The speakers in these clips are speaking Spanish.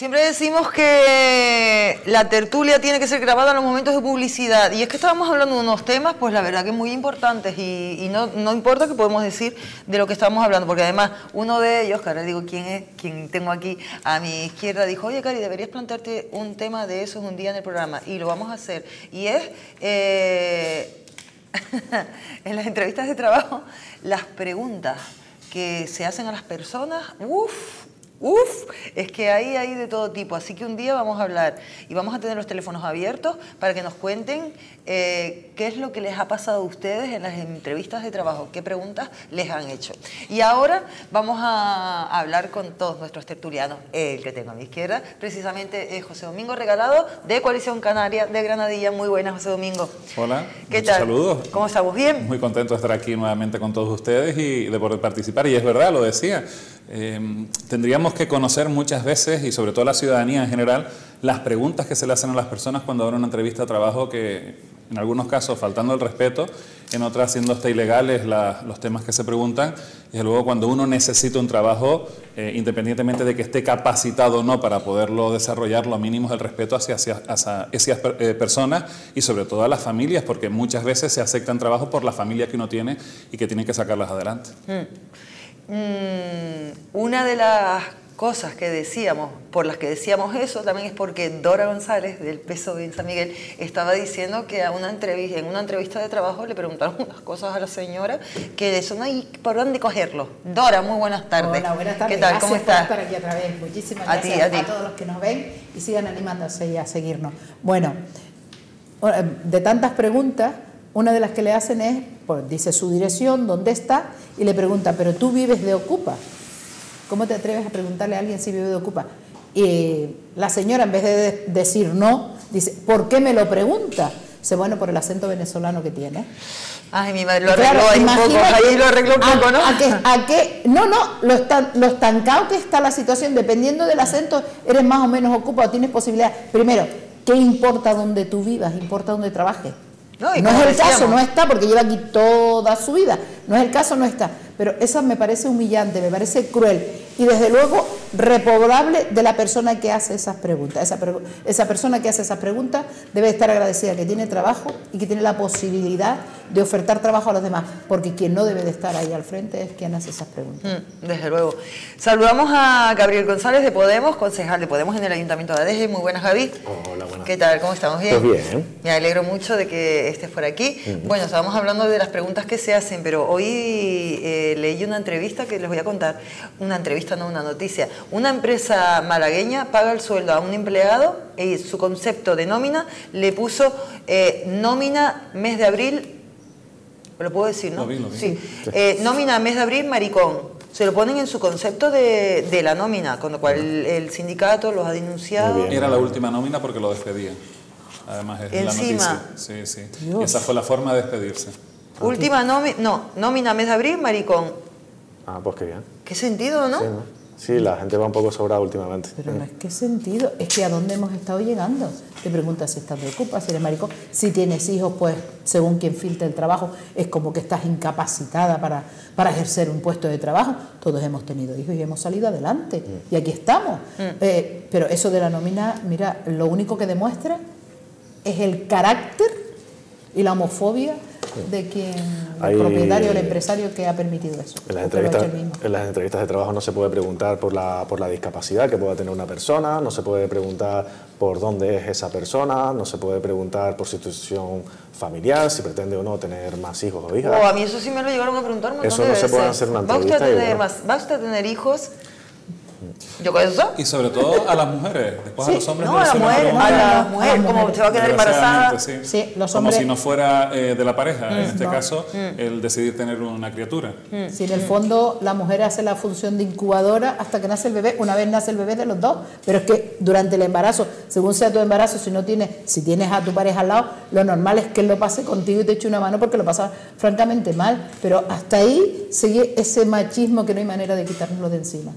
Siempre decimos que la tertulia tiene que ser grabada en los momentos de publicidad, y es que estábamos hablando de unos temas, pues la verdad que muy importantes, y no importa que podemos decir de lo que estábamos hablando, porque además uno de ellos, que ahora digo quién es, quien tengo aquí a mi izquierda, dijo, oye Cari, deberías plantearte un tema de esos un día en el programa, y lo vamos a hacer, y es en las entrevistas de trabajo, las preguntas que se hacen a las personas, es que hay de todo tipo, así que un día vamos a hablar y vamos a tener los teléfonos abiertos para que nos cuenten qué es lo que les ha pasado a ustedes en las entrevistas de trabajo, qué preguntas les han hecho. Y ahora vamos a hablar con todos nuestros tertulianos. El que tengo a mi izquierda precisamente es José Domingo Regalado, de Coalición Canaria de Granadilla. Muy buenas, José Domingo. Hola, ¿qué tal? Saludos. ¿Cómo estamos? ¿Bien? Muy contento de estar aquí nuevamente con todos ustedes y de poder participar. Y es verdad, lo decía, tendríamos que conocer muchas veces, y sobre todo la ciudadanía en general, las preguntas que se le hacen a las personas cuando van a una entrevista de trabajo, que en algunos casos faltando el respeto, en otras siendo hasta ilegales los temas que se preguntan. Y luego cuando uno necesita un trabajo, independientemente de que esté capacitado o no para poderlo desarrollar, lo mínimo es el respeto hacia esas personas y sobre todo a las familias, porque muchas veces se aceptan trabajos por la familia que uno tiene y que tienen que sacarlas adelante. Una de las cosas que decíamos, por las que decíamos eso, también es porque Dora González, del PSOE en San Miguel, estaba diciendo que en una entrevista de trabajo le preguntaron unas cosas a la señora que eso no hay por dónde cogerlo. Dora, muy buenas tardes. Hola, buenas tardes. ¿Qué tal? Gracias ¿Cómo estás? por estar aquí otra vez. Muchísimas gracias a todos los que nos ven y sigan animándose y a seguirnos. Bueno, de tantas preguntas, una de las que le hacen es, pues, dice su dirección, dónde está, y le pregunta, ¿pero tú vives de Ocupa? ¿Cómo te atreves a preguntarle a alguien si vive de Ocupa? Y la señora, en vez de decir no, dice, ¿por qué me lo pregunta? Dice, bueno, por el acento venezolano que tiene. Ay, mi madre lo arregló ahí un poco, ahí lo arregló un poco, ¿no? Lo estancado que está la situación, dependiendo del acento, eres más o menos Ocupa o tienes posibilidad. Primero, ¿qué importa dónde tú vivas? Importa dónde trabajes. No es el caso, no está, porque lleva aquí toda su vida. No es el caso, no está. Pero esa me parece humillante, me parece cruel y desde luego reprobable de la persona que hace esas preguntas. Esa persona que hace esas preguntas debe estar agradecida que tiene trabajo y que tiene la posibilidad de ofertar trabajo a los demás, porque quien no debe de estar ahí al frente es quien hace esas preguntas. Desde luego. Saludamos a Gabriel González de Podemos, concejal de Podemos en el Ayuntamiento de Adeje. Muy buenas, Gaby. Hola, buenas. ¿Qué tal? ¿Cómo estamos? ¿Bien? Pues bien. Me alegro mucho de que estés por aquí. Bueno, estábamos hablando de las preguntas que se hacen, pero hoy leí una entrevista que les voy a contar. Una entrevista, no una noticia. Una empresa malagueña paga el sueldo a un empleado y su concepto de nómina le puso nómina mes de abril. ¿Lo puedo decir, no? Lo vi. Sí. Nómina mes de abril, maricón. Se lo ponen en su concepto de la nómina, con lo cual el sindicato los ha denunciado. Era la última nómina porque lo despedían. Además es Encima. la noticia. Sí. Y esa fue la forma de despedirse. Última nómina, no, nómina mes de abril, maricón. Ah, pues qué bien. ¿Qué sentido, no? Sí, ¿no? Sí, la gente va un poco sobrada últimamente. Pero no es qué sentido, es que a dónde hemos estado llegando. Te preguntas si estás de Ocupa, si eres maricón, si tienes hijos, pues según quien filtre el trabajo, es como que estás incapacitada para ejercer un puesto de trabajo. Todos hemos tenido hijos y hemos salido adelante, y aquí estamos. Pero eso de la nómina, mira, lo único que demuestra es el carácter y la homofobia de quien, el propietario, el empresario que ha permitido eso. En las entrevistas de trabajo no se puede preguntar por la discapacidad que pueda tener una persona, no se puede preguntar por dónde es esa persona, no se puede preguntar por su situación familiar, si pretende o no tener más hijos o hijas. A mí eso sí me lo llegaron a preguntar un montón Eso de no se veces. puede hacer una entrevista. ¿Va usted a tener hijos? ¿Yo con eso? Y sobre todo a las mujeres, después a los hombres. No, a la mujer, como se va a quedar embarazada. Sí, los como hombres, si no fuera de la pareja, en este caso, el decidir tener una criatura. Si en el fondo la mujer hace la función de incubadora hasta que nace el bebé, una vez nace el bebé de los dos, pero es que durante el embarazo, según sea tu embarazo, si tienes a tu pareja al lado, lo normal es que él lo pase contigo y te eche una mano porque lo pasa francamente mal, pero hasta ahí sigue ese machismo que no hay manera de quitárnoslo de encima.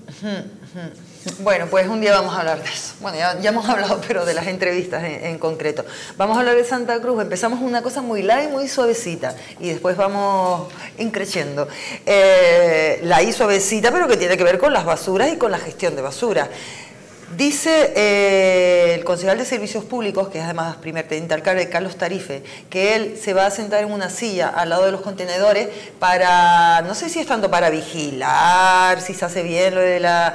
Bueno, pues un día vamos a hablar de eso. Bueno, ya hemos hablado, pero de las entrevistas en concreto. Vamos a hablar de Santa Cruz. Empezamos una cosa muy light, muy suavecita, y después vamos increciendo. Light, suavecita, pero que tiene que ver con las basuras y con la gestión de basura. Dice el concejal de Servicios Públicos, que es además primer teniente alcalde, Carlos Tarife, que él se va a sentar en una silla al lado de los contenedores para, no sé si es tanto para vigilar, si se hace bien lo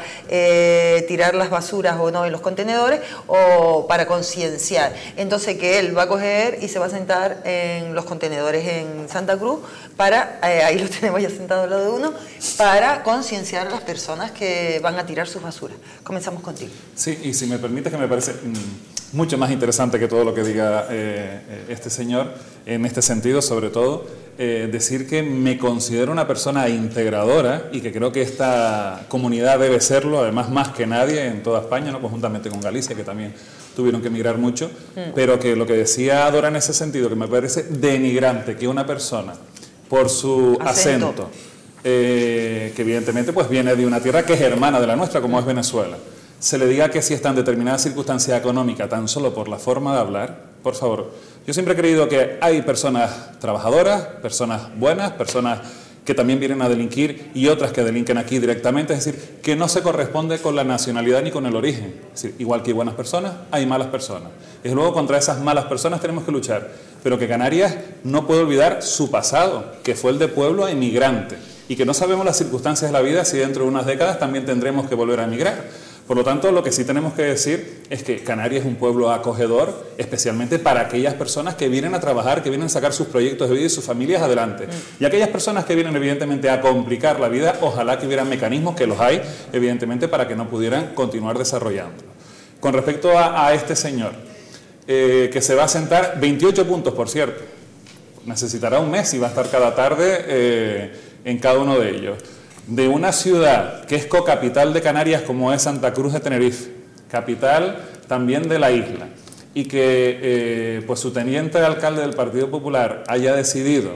de tirar las basuras o no en los contenedores, o para concienciar. Entonces que él va a coger y se va a sentar en los contenedores en Santa Cruz para, ahí lo tenemos ya sentado al lado de uno, para concienciar a las personas que van a tirar sus basuras. Comenzamos contigo. Sí, y si me permites, que me parece mucho más interesante que todo lo que diga este señor, en este sentido, sobre todo, decir que me considero una persona integradora y que creo que esta comunidad debe serlo, además más que nadie en toda España, ¿no? Conjuntamente con Galicia, que también tuvieron que emigrar mucho, pero que lo que decía Dora en ese sentido, que me parece denigrante que una persona, por su acento que evidentemente pues viene de una tierra que es hermana de la nuestra, como es Venezuela, se le diga que si está en determinada circunstancia económica tan solo por la forma de hablar, por favor. Yo siempre he creído que hay personas trabajadoras, personas buenas, personas que también vienen a delinquir y otras que delinquen aquí directamente, es decir, que no se corresponde con la nacionalidad ni con el origen. Es decir, igual que hay buenas personas, hay malas personas. Y luego contra esas malas personas tenemos que luchar, pero que Canarias no puede olvidar su pasado, que fue el de pueblo emigrante, y que no sabemos las circunstancias de la vida si dentro de unas décadas también tendremos que volver a emigrar. Por lo tanto, lo que sí tenemos que decir es que Canarias es un pueblo acogedor, especialmente para aquellas personas que vienen a trabajar, que vienen a sacar sus proyectos de vida y sus familias adelante. Y aquellas personas que vienen, evidentemente, a complicar la vida, ojalá que hubieran mecanismos, que los hay, evidentemente, para que no pudieran continuar desarrollándolo. Con respecto a este señor, que se va a sentar 28 puntos, por cierto. Necesitará un mes y va a estar cada tarde en cada uno de ellos. De una ciudad que es cocapital de Canarias como es Santa Cruz de Tenerife, capital también de la isla, y que pues su teniente alcalde del Partido Popular haya decidido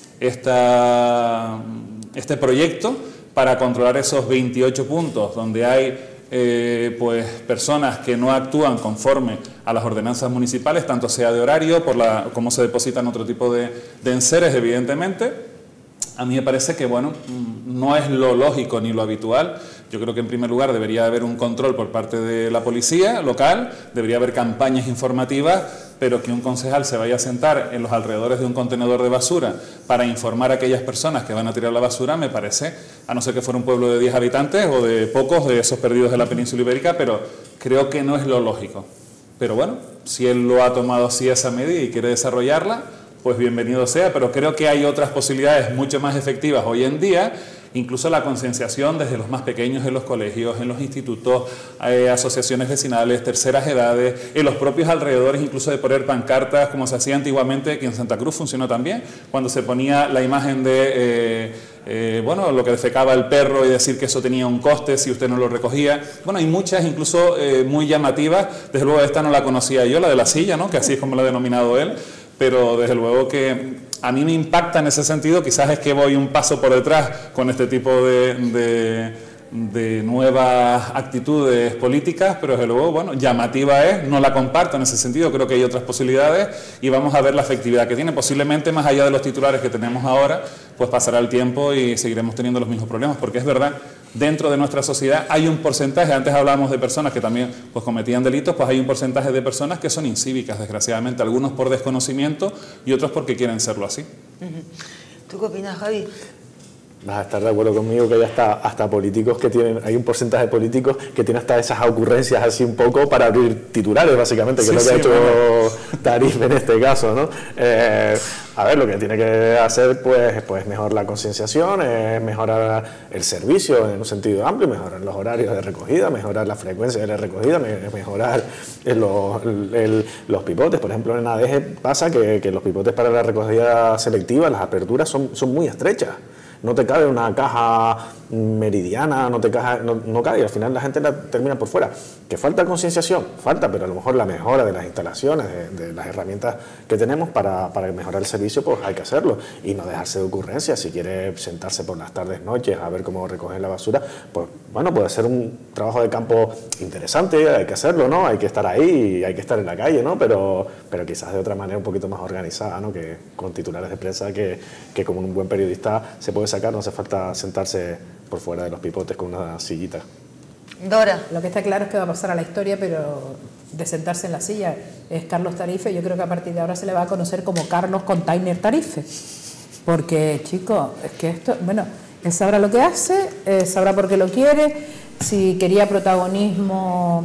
este proyecto para controlar esos 28 puntos donde hay pues personas que no actúan conforme a las ordenanzas municipales, tanto sea de horario, como se depositan otro tipo de enseres, evidentemente. A mí me parece que, bueno, no es lo lógico ni lo habitual. Yo creo que en primer lugar debería haber un control por parte de la policía local, debería haber campañas informativas, pero que un concejal se vaya a sentar en los alrededores de un contenedor de basura para informar a aquellas personas que van a tirar la basura, me parece, a no ser que fuera un pueblo de 10 habitantes o de pocos, de esos perdidos de la península ibérica, pero creo que no es lo lógico. Pero bueno, si él lo ha tomado así esa medida y quiere desarrollarla, pues bienvenido sea, pero creo que hay otras posibilidades mucho más efectivas hoy en día, incluso la concienciación desde los más pequeños en los colegios, en los institutos, asociaciones vecinales, terceras edades, en los propios alrededores, incluso de poner pancartas como se hacía antiguamente, que en Santa Cruz funcionó también, cuando se ponía la imagen de bueno, lo que defecaba el perro y decir que eso tenía un coste si usted no lo recogía. Bueno, hay muchas incluso muy llamativas, desde luego esta no la conocía yo, la de la silla, ¿no? Que así es como la ha denominado él, pero desde luego que a mí me impacta en ese sentido, quizás es que voy un paso por detrás con este tipo de nuevas actitudes políticas, pero desde luego, bueno, llamativa es, no la comparto en ese sentido, creo que hay otras posibilidades y vamos a ver la efectividad que tiene. Posiblemente más allá de los titulares que tenemos ahora, pues pasará el tiempo y seguiremos teniendo los mismos problemas, porque es verdad, dentro de nuestra sociedad hay un porcentaje, antes hablábamos de personas que también pues cometían delitos, pues hay un porcentaje de personas que son incívicas, desgraciadamente, algunos por desconocimiento y otros porque quieren serlo así. ¿Tú qué opinas, Javi? Vas a estar de acuerdo conmigo que hay hasta políticos que tienen, hay un porcentaje de políticos que tienen hasta esas ocurrencias así un poco para abrir titulares, básicamente, que es lo que ha hecho Tarife en este caso, ¿no? A ver, lo que tiene que hacer pues mejor la concienciación, mejorar el servicio en un sentido amplio, mejorar los horarios de recogida, mejorar la frecuencia de la recogida, mejorar los pipotes. Por ejemplo, en ADG pasa que los pipotes para la recogida selectiva, las aperturas son muy estrechas. No te cabe una caja meridiana, no cabe y al final la gente la termina por fuera. ¿Que falta concienciación? Falta, pero a lo mejor la mejora de las instalaciones, de las herramientas que tenemos para mejorar el servicio, pues hay que hacerlo y no dejarse de ocurrencias. Si quiere sentarse por las tardes, noches a ver cómo recoger la basura, pues bueno, puede ser un trabajo de campo interesante, hay que hacerlo, ¿no? Hay que estar ahí, hay que estar en la calle, ¿no? Pero quizás de otra manera un poquito más organizada, ¿no? Que con titulares de prensa que como un buen periodista se puede sacar, no hace falta sentarse por fuera de los pipotes con una sillita. Dora. Lo que está claro es que va a pasar a la historia, pero de sentarse en la silla es Carlos Tarife. Yo creo que a partir de ahora se le va a conocer como Carlos Container Tarife. Porque, chicos, es que esto, bueno, él sabrá lo que hace, sabrá por qué lo quiere, si quería protagonismo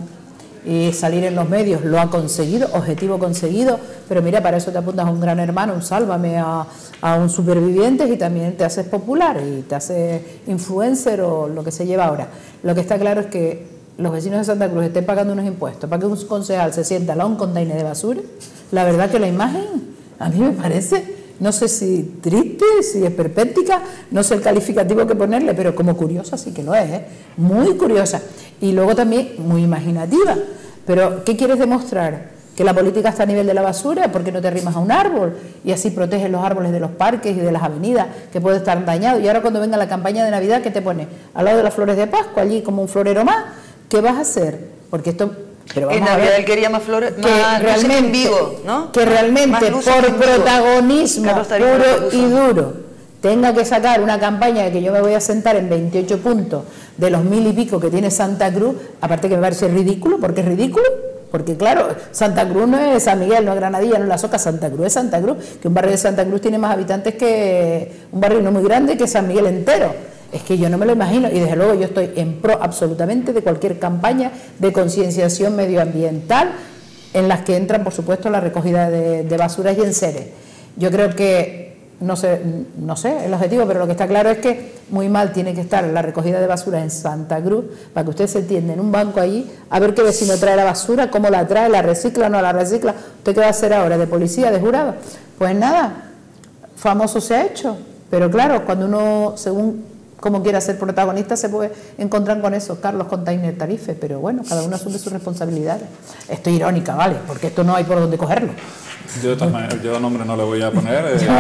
y salir en los medios, lo ha conseguido, objetivo conseguido, pero mira, para eso te apuntas a un Gran Hermano, un Sálvame, a un Supervivientes, y también te haces popular y te haces influencer o lo que se lleva ahora. Lo que está claro es que los vecinos de Santa Cruz estén pagando unos impuestos para que un concejal se sienta al lado de un container de basura. La verdad que la imagen a mí me parece, no sé si triste, si es perpética, no sé el calificativo que ponerle, pero como curiosa sí que lo es, muy curiosa. Y luego también muy imaginativa. Pero, ¿qué quieres demostrar? ¿Que la política está a nivel de la basura? ¿Por qué no te arrimas a un árbol? Y así proteges los árboles de los parques y de las avenidas, que puede estar dañado. Y ahora cuando venga la campaña de Navidad, ¿qué te pone? Al lado de las flores de Pascua, allí como un florero más. ¿Qué vas a hacer? Porque esto... Pero en Navidad él quería más flores, más realmente, en Vigo, ¿no? Que realmente por protagonismo puro y duro tenga que sacar una campaña de que yo me voy a sentar en 28 puntos de los 1000 y pico que tiene Santa Cruz, aparte que me parece ridículo, porque es ridículo, porque claro, Santa Cruz no es San Miguel, no es Granadilla, no es La Soca, Santa Cruz es Santa Cruz, que un barrio de Santa Cruz tiene más habitantes que un barrio no muy grande que San Miguel entero. Es que yo no me lo imagino, y desde luego yo estoy en pro absolutamente de cualquier campaña de concienciación medioambiental en las que entran, por supuesto, la recogida de basuras y enseres. Yo creo que no sé el objetivo, pero lo que está claro es que muy mal tiene que estar la recogida de basura en Santa Cruz para que usted se entienda en un banco allí a ver qué vecino trae la basura, cómo la trae, la recicla o no la recicla. ¿Usted qué va a hacer ahora? ¿De policía, de jurado? Pues nada, famoso se ha hecho, pero claro, cuando uno, según como quiera ser protagonista, se puede encontrar con eso, Carlos Container Tarife, pero bueno, cada uno asume sus responsabilidades. Estoy irónica, ¿vale? Porque esto no hay por dónde cogerlo. Yo de todas maneras, yo nombre no le voy a poner,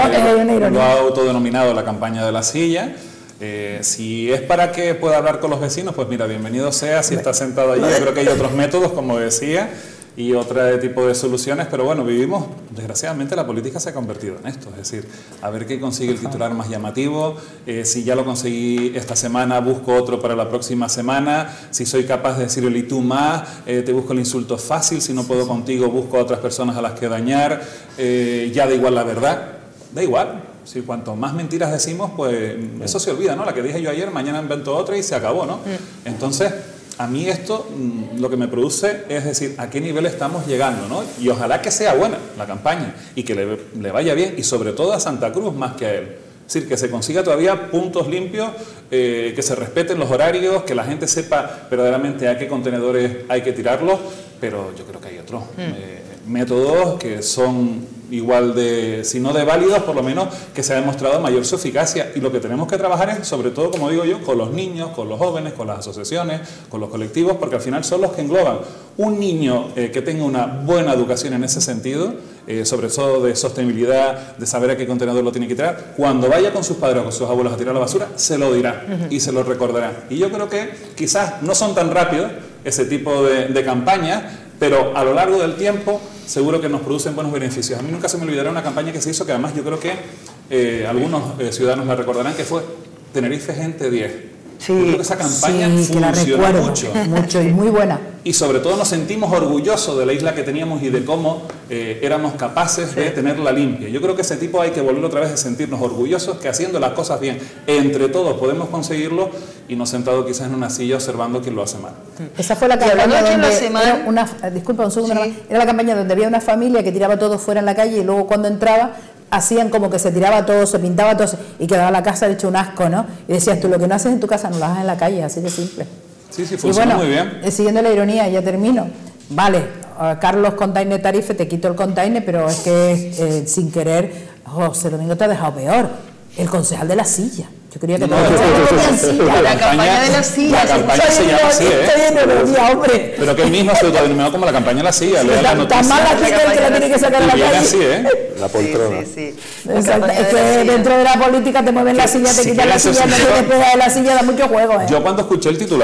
lo ha autodenominado la campaña de la silla. Si es para que pueda hablar con los vecinos, pues mira, bienvenido sea, si está sentado allí. Yo creo que hay otros métodos, como decía, y otro tipo de soluciones, pero bueno, vivimos, desgraciadamente la política se ha convertido en esto, es decir, a ver qué consigue el titular más llamativo, si ya lo conseguí esta semana, busco otro para la próxima semana, si soy capaz de decir el y tú más, te busco el insulto fácil, si no puedo contigo, busco a otras personas a las que dañar, ya da igual la verdad, da igual. Si cuanto más mentiras decimos, pues eso se olvida, ¿no? La que dije yo ayer, mañana invento otra y se acabó, ¿no? Entonces, a mí esto lo que me produce es decir, a qué nivel estamos llegando, ¿no? Y ojalá que sea buena la campaña y que le vaya bien, y sobre todo a Santa Cruz más que a él. Es decir, que se consiga todavía puntos limpios, que se respeten los horarios, que la gente sepa verdaderamente a qué contenedores hay que tirarlos, pero yo creo que hay otros métodos que son igual de, si no de válidos, por lo menos que se ha demostrado mayor su eficacia, y lo que tenemos que trabajar es, sobre todo, como digo yo, con los niños, con los jóvenes, con las asociaciones, con los colectivos, porque al final son los que engloban un niño que tenga una buena educación en ese sentido, sobre todo de sostenibilidad, de saber a qué contenedor lo tiene que tirar, cuando vaya con sus padres o con sus abuelos a tirar la basura, se lo dirá y se lo recordará. Y yo creo que quizás no son tan rápidos ese tipo de campañas, pero a lo largo del tiempo seguro que nos producen buenos beneficios. A mí nunca se me olvidará una campaña que se hizo, que además yo creo que algunos ciudadanos la recordarán, que fue Tenerife Gente 10. Sí, yo creo que esa campaña funcionó mucho y muy buena. Y sobre todo nos sentimos orgullosos de la isla que teníamos y de cómo éramos capaces de tenerla limpia. Yo creo que ese tipo hay que volver otra vez a sentirnos orgullosos, que haciendo las cosas bien, entre todos podemos conseguirlo, y no sentado quizás en una silla observando quién lo hace mal. Esa fue la campaña donde disculpa un segundo, sí. Era la campaña donde había una familia que tiraba todo fuera en la calle, y luego cuando entraba hacían como que se tiraba todo, se pintaba todo y quedaba la casa hecho un asco, ¿no? Y decías, tú lo que no haces en tu casa no lo haces en la calle, así de simple. Sí, funciona muy bien. Siguiendo la ironía, ya termino. Vale, Carlos Container Tarife, te quito el container, pero es que sin querer, José Domingo te ha dejado peor. El concejal de la silla. Yo quería que la campaña de la silla. La campaña se llama así, hombre. Pero que él mismo se autodenominó como la campaña de la silla. Tan mal aquí que la tiene que sacar a la calle. Así, la poltrona. Sí. Exacto. Es que dentro de la política te mueven la silla, te quitan la silla, no te despegas de la silla, da mucho juego. Yo cuando escuché el titular,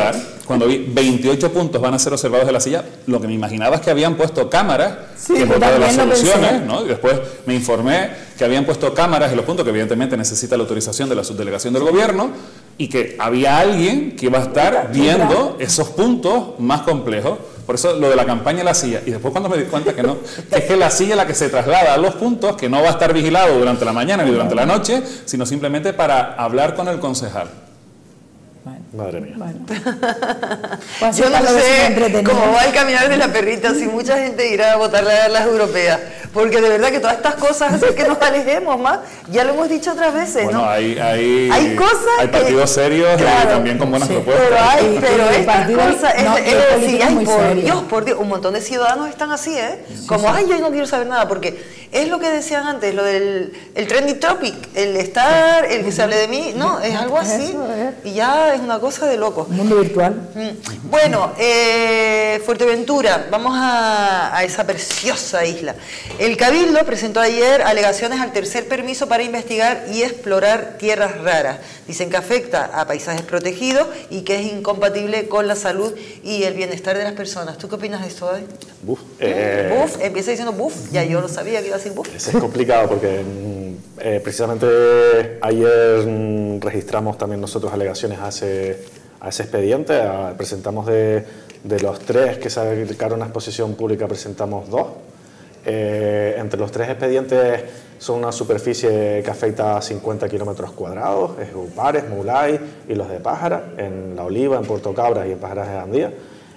cuando vi 28 puntos van a ser observados de la silla, lo que me imaginaba es que habían puesto cámaras, que es otra de las soluciones, ¿no? Y después me informé que habían puesto cámaras en los puntos, que evidentemente necesita la autorización de la subdelegación del gobierno, y que había alguien que iba a estar viendo esos puntos más complejos. Por eso lo de la campaña La Silla. Y después cuando me di cuenta que no, que es que la silla es la que se traslada a los puntos, que no va a estar vigilado durante la mañana ni durante la noche, sino simplemente para hablar con el concejal. Madre mía. Bueno. Yo no sé cómo va el caminar de la perrita, si mucha gente irá a votar las europeas, porque de verdad que todas estas cosas hacen que nos alejemos más, ya lo hemos dicho otras veces, bueno, ¿no? hay cosas, hay partidos serios, claro, y también con buenas propuestas. Pero estas cosas, es decir, ay, por Dios, un montón de ciudadanos están así, ¿eh? Como, ay, yo no quiero saber nada, porque es lo que decían antes, lo del trending topic, el estar, el que se hable de mí, no, es algo así, y ya es una cosa de locos. Mundo virtual. Bueno, Fuerteventura, vamos a esa preciosa isla. El Cabildo presentó ayer alegaciones al tercer permiso para investigar y explorar tierras raras. Dicen que afecta a paisajes protegidos y que es incompatible con la salud y el bienestar de las personas. ¿Tú qué opinas de esto, David? Buf. Buf, empieza diciendo buf, ya yo lo sabía que iba a decir buf. Es complicado porque precisamente ayer registramos también nosotros alegaciones a ese expediente. Presentamos de los 3 que se acercaron a exposición pública, presentamos 2. Entre los 3 expedientes son una superficie que afecta a 50 kilómetros cuadrados, es Upares, Mulay y los de Pájara, en La Oliva, en Puerto Cabras y en Pájaras de Gandía.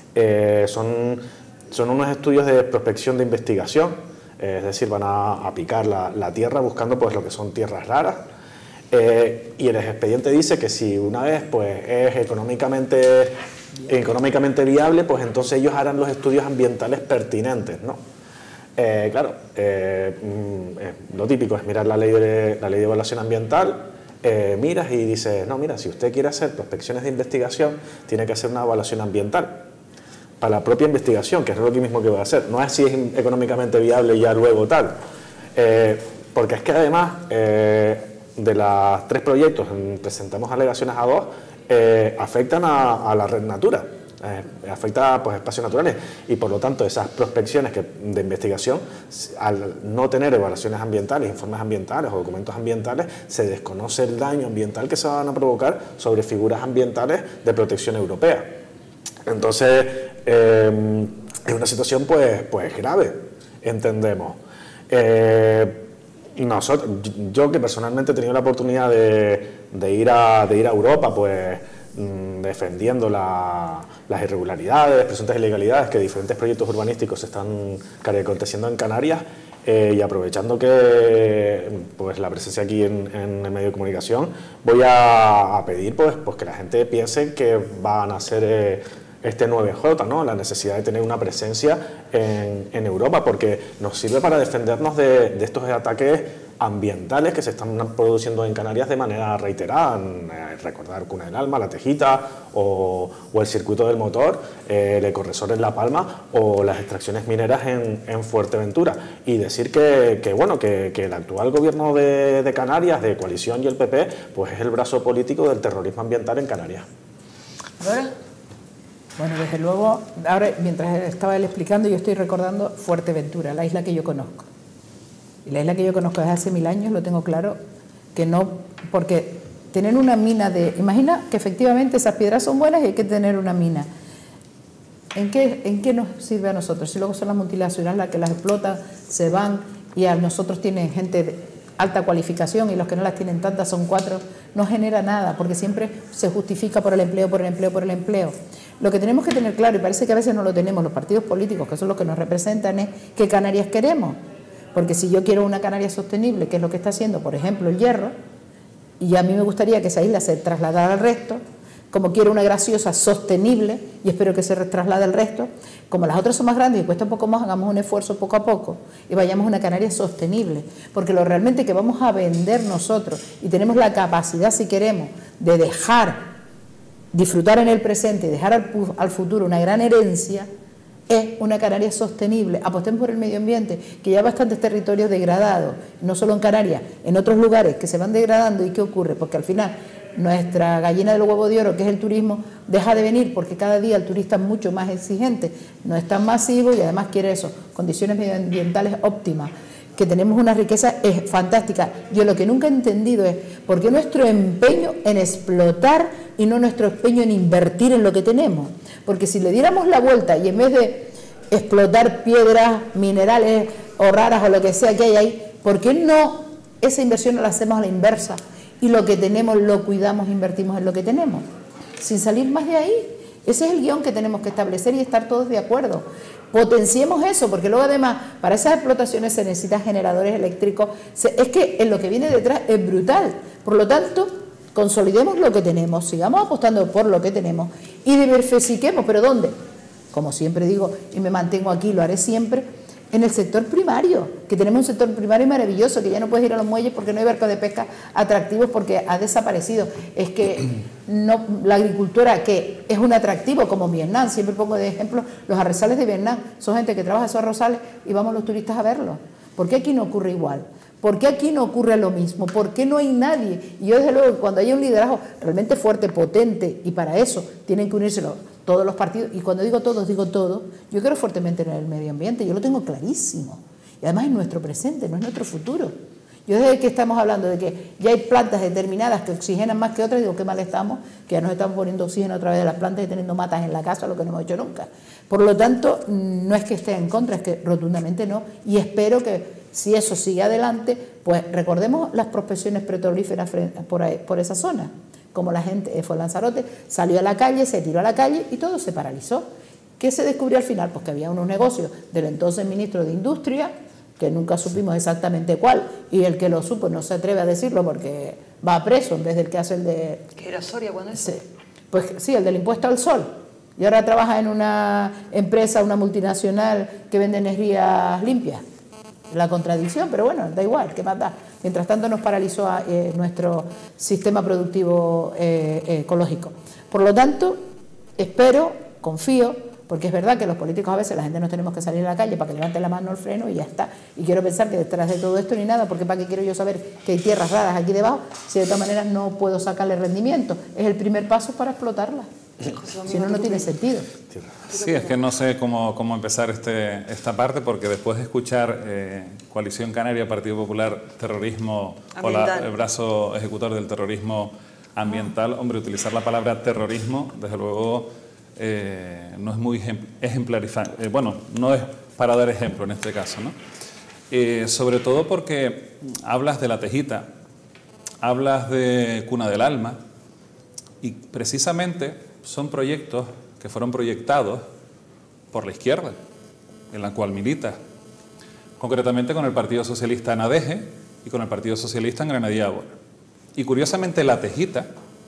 Son unos estudios de prospección de investigación, es decir, van a picar la tierra buscando pues lo que son tierras raras. Y el expediente dice que si una vez pues es económicamente viable, pues entonces ellos harán los estudios ambientales pertinentes, ¿no? Claro, lo típico es mirar la ley de evaluación ambiental, miras y dices, no, mira, si usted quiere hacer prospecciones de investigación, tiene que hacer una evaluación ambiental para la propia investigación, que es lo mismo que va a hacer, no es si es económicamente viable y ya luego tal, porque es que además de los 3 proyectos, presentamos alegaciones a 2, afectan a la red Natura. Afecta pues espacios naturales y por lo tanto esas prospecciones de investigación, al no tener evaluaciones ambientales, informes ambientales o documentos ambientales, se desconoce el daño ambiental que se van a provocar sobre figuras ambientales de protección europea. Entonces es una situación pues grave, entendemos. Yo que personalmente he tenido la oportunidad de ir a Europa, pues defendiendo las irregularidades, presuntas ilegalidades que diferentes proyectos urbanísticos se están aconteciendo en Canarias, y aprovechando que pues la presencia aquí en el medio de comunicación, voy a pedir pues que la gente piense que van a hacer este 9J, ¿no? La necesidad de tener una presencia en Europa, porque nos sirve para defendernos de estos ataques ambientales que se están produciendo en Canarias de manera reiterada. Recordar Cuna del Alma, La Tejita o el circuito del motor, el Ecoresort en La Palma o las extracciones mineras en Fuerteventura. Y decir que el actual gobierno de Canarias, de coalición, y el PP, pues es el brazo político del terrorismo ambiental en Canarias. Bueno, desde luego, ahora mientras estaba él explicando, yo estoy recordando Fuerteventura, la isla que yo conozco. Y la isla que yo conozco desde hace 1000 años, lo tengo claro, que no, porque tener una mina imagina que efectivamente esas piedras son buenas y hay que tener una mina. ¿En qué nos sirve a nosotros? Si luego son las multinacionales las que las explotan, se van y a nosotros tienen gente de alta cualificación y los que no las tienen tantas son 4, no genera nada, porque siempre se justifica por el empleo, por el empleo, por el empleo. Lo que tenemos que tener claro, y parece que a veces no lo tenemos los partidos políticos, que son los que nos representan, es qué Canarias queremos. Porque si yo quiero una Canarias sostenible, que es lo que está haciendo, por ejemplo, el Hierro, y a mí me gustaría que esa isla se trasladara al resto, como quiero una Graciosa sostenible, y espero que se traslade al resto, como las otras son más grandes y cuesta un poco más, hagamos un esfuerzo poco a poco y vayamos a una Canarias sostenible, porque lo realmente que vamos a vender nosotros, y tenemos la capacidad, si queremos, de disfrutar en el presente y dejar al futuro una gran herencia, es una Canarias sostenible. Apostemos por el medio ambiente, que ya hay bastantes territorios degradados, no solo en Canarias, en otros lugares que se van degradando. ¿Y qué ocurre? Porque al final nuestra gallina del huevo de oro, que es el turismo, deja de venir porque cada día el turista es mucho más exigente, no es tan masivo y además quiere eso, condiciones medioambientales óptimas, que tenemos una riqueza fantástica. Yo lo que nunca he entendido es por qué nuestro empeño en explotar y no nuestro empeño en invertir en lo que tenemos. Porque si le diéramos la vuelta y en vez de explotar piedras, minerales o raras o lo que sea que hay ahí, ¿por qué no esa inversión la hacemos a la inversa y lo que tenemos lo cuidamos, invertimos en lo que tenemos? Sin salir más de ahí. Ese es el guión que tenemos que establecer y estar todos de acuerdo. Potenciemos eso, porque luego además para esas explotaciones se necesitan generadores eléctricos. Es que en lo que viene detrás es brutal. Por lo tanto, consolidemos lo que tenemos, sigamos apostando por lo que tenemos y diversifiquemos. ¿Pero dónde? Como siempre digo, y me mantengo aquí, lo haré siempre, en el sector primario, que tenemos un sector primario maravilloso, que ya no puedes ir a los muelles porque no hay barcos de pesca atractivos porque ha desaparecido. Es que no, la agricultura, que es un atractivo como Vietnam, siempre pongo de ejemplo los arrozales de Vietnam, son gente que trabaja esos arrozales y vamos los turistas a verlos. ¿Por qué aquí no ocurre igual? ¿Por qué aquí no ocurre lo mismo? ¿Por qué no hay nadie? Y yo desde luego, cuando hay un liderazgo realmente fuerte, potente, y para eso tienen que unirse todos los partidos, y cuando digo todos, digo todo, yo creo fuertemente en el medio ambiente, yo lo tengo clarísimo. Y además es nuestro presente, no es nuestro futuro. Yo desde que estamos hablando de que ya hay plantas determinadas que oxigenan más que otras, digo, qué mal estamos, que ya nos estamos poniendo oxígeno a través de las plantas y teniendo matas en la casa, lo que no hemos hecho nunca. Por lo tanto, no es que esté en contra, es que rotundamente no, y espero que si eso sigue adelante, pues recordemos las prospecciones petrolíferas por esa zona, como la gente fue Lanzarote, salió a la calle, se tiró a la calle y todo se paralizó. ¿Qué se descubrió al final? Pues que había unos negocios del entonces ministro de Industria, que nunca supimos exactamente cuál, y el que lo supo no se atreve a decirlo porque va preso en vez del que hace el de... ¿Qué era Soria cuando es? Sí, pues sí, el del impuesto al sol. Y ahora trabaja en una empresa, una multinacional que vende energías limpias. La contradicción, pero bueno, da igual, ¿qué más da? Mientras tanto nos paralizó nuestro sistema productivo ecológico. Por lo tanto, espero, confío, porque es verdad que los políticos a veces la gente nos tenemos que salir a la calle para que levante la mano el freno y ya está. Y quiero pensar que detrás de todo esto ni nada, porque para qué quiero yo saber que hay tierras raras aquí debajo, si de todas maneras no puedo sacarle rendimiento. Es el primer paso para explotarlas. Si no, no tiene sentido. Sí, es que no sé cómo empezar esta parte, porque después de escuchar Coalición Canaria, Partido Popular, terrorismo, ambiental, o el brazo ejecutor del terrorismo ambiental, hombre, utilizar la palabra terrorismo, desde luego, no es muy ejemplarizante. Bueno, no es para dar ejemplo en este caso, ¿no? Sobre todo porque hablas de La Tejita, hablas de Cuna del Alma, y precisamente son proyectos que fueron proyectados por la izquierda, en la cual milita, concretamente con el Partido Socialista en Adeje y con el Partido Socialista en Granadilla Ágora. Y curiosamente La Tejita,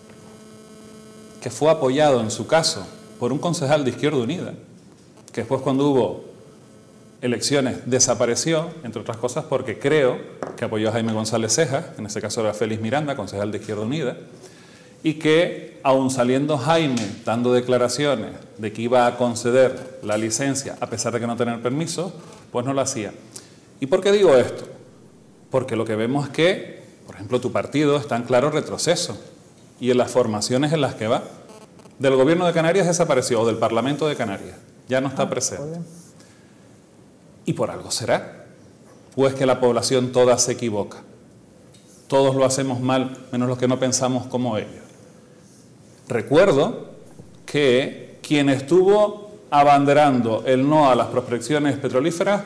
que fue apoyado en su caso por un concejal de Izquierda Unida, que después cuando hubo elecciones desapareció, entre otras cosas porque creo que apoyó a Jaime González Cejas, en ese caso era Félix Miranda, concejal de Izquierda Unida, y que, aun saliendo Jaime dando declaraciones de que iba a conceder la licencia a pesar de que no tener permiso, pues no lo hacía. ¿Y por qué digo esto? Porque lo que vemos es que, por ejemplo, tu partido está en claro retroceso y en las formaciones en las que va. Del Gobierno de Canarias desapareció, o del Parlamento de Canarias, ya no está presente. Y por algo será, pues que la población toda se equivoca. Todos lo hacemos mal, menos los que no pensamos como ellos. Recuerdo que quien estuvo abanderando el no a las prospecciones petrolíferas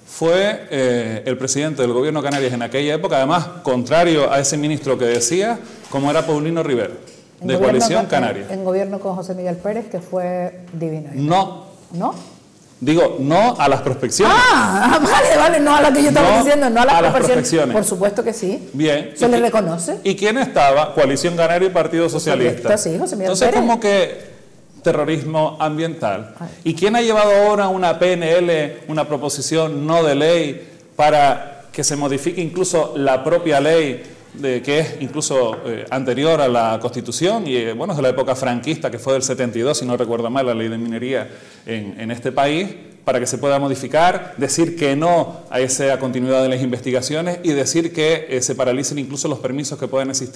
fue el presidente del Gobierno de Canarias en aquella época, además contrario a ese ministro que decía, como era Paulino Rivero, de Coalición Canaria. En gobierno con José Miguel Pérez, que fue divino. No. ¿No? Digo, no a las prospecciones. Vale, no a lo que yo estaba diciendo, no a las prospecciones. Por supuesto que sí. Bien. ¿Se le reconoce? ¿Y quién estaba? Coalición Canaria y Partido Socialista. Sí, José Miguel Entonces, Pérez. ¿cómo que terrorismo ambiental? ¿Y quién ha llevado ahora una PNL, una proposición no de ley, para que se modifique incluso la propia ley, que es incluso anterior a la Constitución y bueno, es de la época franquista, que fue del 72, si no recuerdo mal, la ley de minería en este país, para que se pueda modificar, decir que no a esa continuidad de las investigaciones y decir que se paralicen incluso los permisos que pueden existir,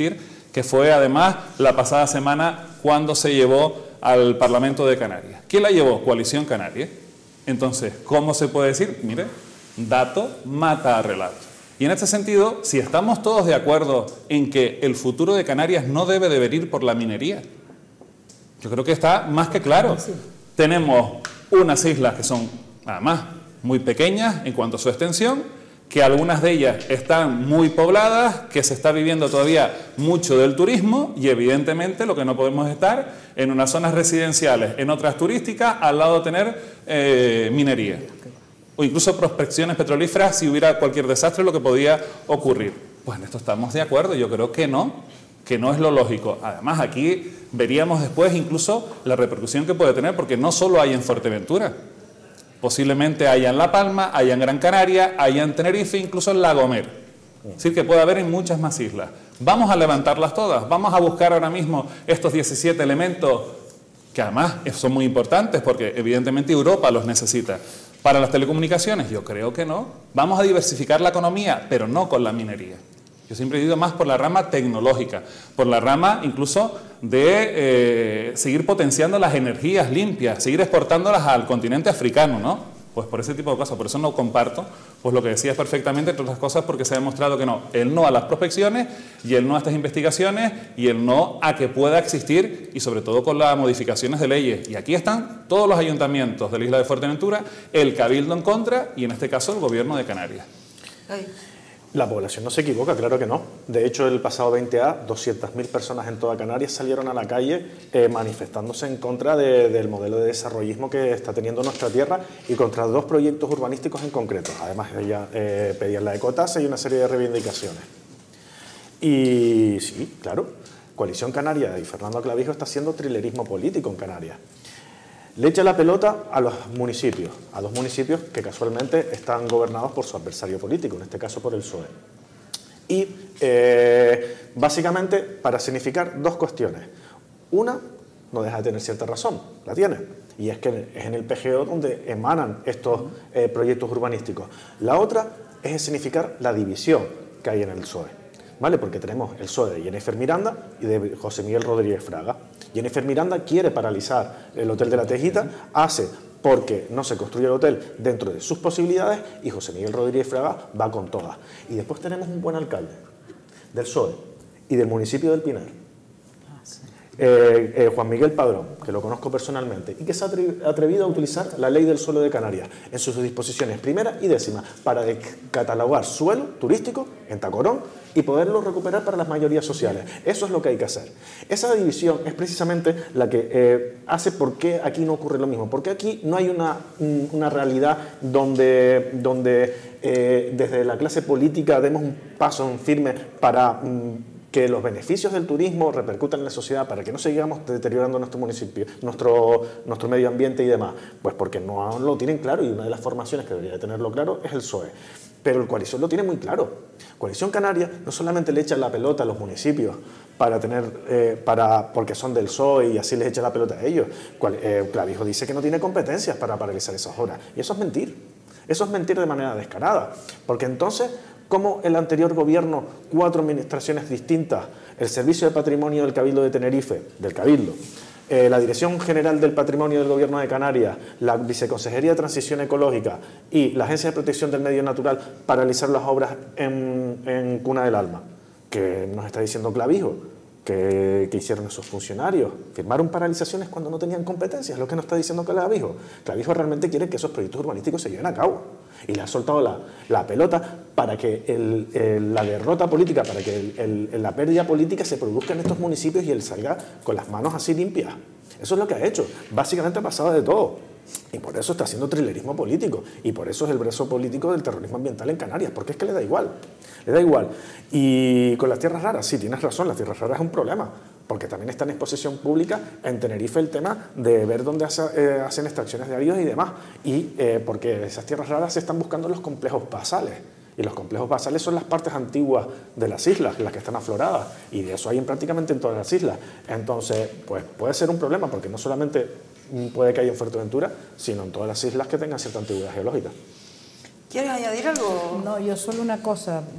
que fue además la pasada semana cuando se llevó al Parlamento de Canarias. ¿Quién la llevó? Coalición Canaria. Entonces, ¿cómo se puede decir? Mire, dato mata a relato. Y en este sentido, si estamos todos de acuerdo en que el futuro de Canarias no debe de venir por la minería, yo creo que está más que claro. Sí. Tenemos unas islas que son, además, muy pequeñas en cuanto a su extensión, que algunas de ellas están muy pobladas, que se está viviendo todavía mucho del turismo y evidentemente lo que no podemos estar en unas zonas residenciales, en otras turísticas, al lado de tener minería o incluso prospecciones petrolíferas si hubiera cualquier desastre, lo que podía ocurrir. Pues en esto estamos de acuerdo, yo creo que no es lo lógico. Además, aquí veríamos después incluso la repercusión que puede tener, porque no solo hay en Fuerteventura, posiblemente haya en La Palma, haya en Gran Canaria, haya en Tenerife, incluso en La Gomera. Es decir, que puede haber en muchas más islas. Vamos a levantarlas todas, vamos a buscar ahora mismo estos 17 elementos, que además son muy importantes, porque evidentemente Europa los necesita. Para las telecomunicaciones, yo creo que no. Vamos a diversificar la economía, pero no con la minería. Yo siempre he ido más por la rama tecnológica, por la rama incluso de seguir potenciando las energías limpias, seguir exportándolas al continente africano, ¿no? Pues por ese tipo de cosas, por eso no comparto pues lo que decías perfectamente, entre otras cosas porque se ha demostrado que no, el no a las prospecciones y el no a estas investigaciones y el no a que pueda existir y sobre todo con las modificaciones de leyes. Y aquí están todos los ayuntamientos de la isla de Fuerteventura, el Cabildo en contra y en este caso el Gobierno de Canarias. Ay. La población no se equivoca, claro que no. De hecho, el pasado 20A, 200.000 personas en toda Canarias salieron a la calle manifestándose en contra del modelo de desarrollismo que está teniendo nuestra tierra y contra 2 proyectos urbanísticos en concreto. Además, ella pedían la ecotasa y una serie de reivindicaciones. Y sí, claro, Coalición Canaria y Fernando Clavijo está haciendo trilerismo político en Canarias. Le echa la pelota a los municipios, a 2 municipios que casualmente están gobernados por su adversario político, en este caso por el PSOE. Y básicamente para significar 2 cuestiones. Una, no deja de tener cierta razón, la tiene, y es que es en el PGO donde emanan estos proyectos urbanísticos. La otra es significar la división que hay en el PSOE. ¿Vale? Porque tenemos el PSOE de Jennifer Miranda y de José Miguel Rodríguez Fraga. Jennifer Miranda quiere paralizar el Hotel de la Tejita, hace porque no se construye el hotel dentro de sus posibilidades y José Miguel Rodríguez Fraga va con todas. Y después tenemos un buen alcalde del PSOE y del municipio del Pinar, Juan Miguel Padrón, que lo conozco personalmente, y que se ha atrevido a utilizar la ley del suelo de Canarias en sus disposiciones primera y décima para catalogar suelo turístico en Tacorón y poderlo recuperar para las mayorías sociales. Eso es lo que hay que hacer. Esa división es precisamente la que hace por qué aquí no ocurre lo mismo, porque aquí no hay una realidad donde desde la clase política demos un paso en firme para que los beneficios del turismo repercutan en la sociedad, para que no sigamos deteriorando nuestro municipio, nuestro medio ambiente y demás. Pues porque no lo tienen claro y una de las formaciones que debería de tenerlo claro es el PSOE. Pero el Coalición lo tiene muy claro. Coalición Canaria no solamente le echa la pelota a los municipios porque son del PSOE y así les echa la pelota a ellos. Clavijo dice que no tiene competencias para paralizar esas obras. Y eso es mentir. Eso es mentir de manera descarada. Porque entonces, ¿cómo el anterior gobierno, 4 administraciones distintas, el Servicio de Patrimonio del Cabildo de Tenerife, del Cabildo, la Dirección General del Patrimonio del Gobierno de Canarias, la Viceconsejería de Transición Ecológica y la Agencia de Protección del Medio Natural paralizaron las obras en Cuna del Alma? ¿Qué nos está diciendo Clavijo? ¿Qué hicieron esos funcionarios? Firmaron paralizaciones cuando no tenían competencias, es lo que nos está diciendo Clavijo. Clavijo realmente quiere que esos proyectos urbanísticos se lleven a cabo y le ha soltado la pelota para que la derrota política, para que la pérdida política se produzca en estos municipios y él salga con las manos así limpias. Eso es lo que ha hecho. Básicamente ha pasado de todo. Y por eso está haciendo trilerismo político. Y por eso es el brazo político del terrorismo ambiental en Canarias. Porque es que le da igual. Le da igual. Y con las tierras raras, sí, tienes razón, las tierras raras es un problema. Porque también está en exposición pública en Tenerife el tema de ver dónde hacen extracciones de áridos y demás. Y porque esas tierras raras se están buscando en los complejos basales. Y los complejos basales son las partes antiguas de las islas, las que están afloradas. Y de eso hay prácticamente en todas las islas. Entonces, pues puede ser un problema, porque no solamente puede que haya en Fuerteventura, sino en todas las islas que tengan cierta antigüedad geológica. ¿Quieres añadir algo? No, yo solo una cosa.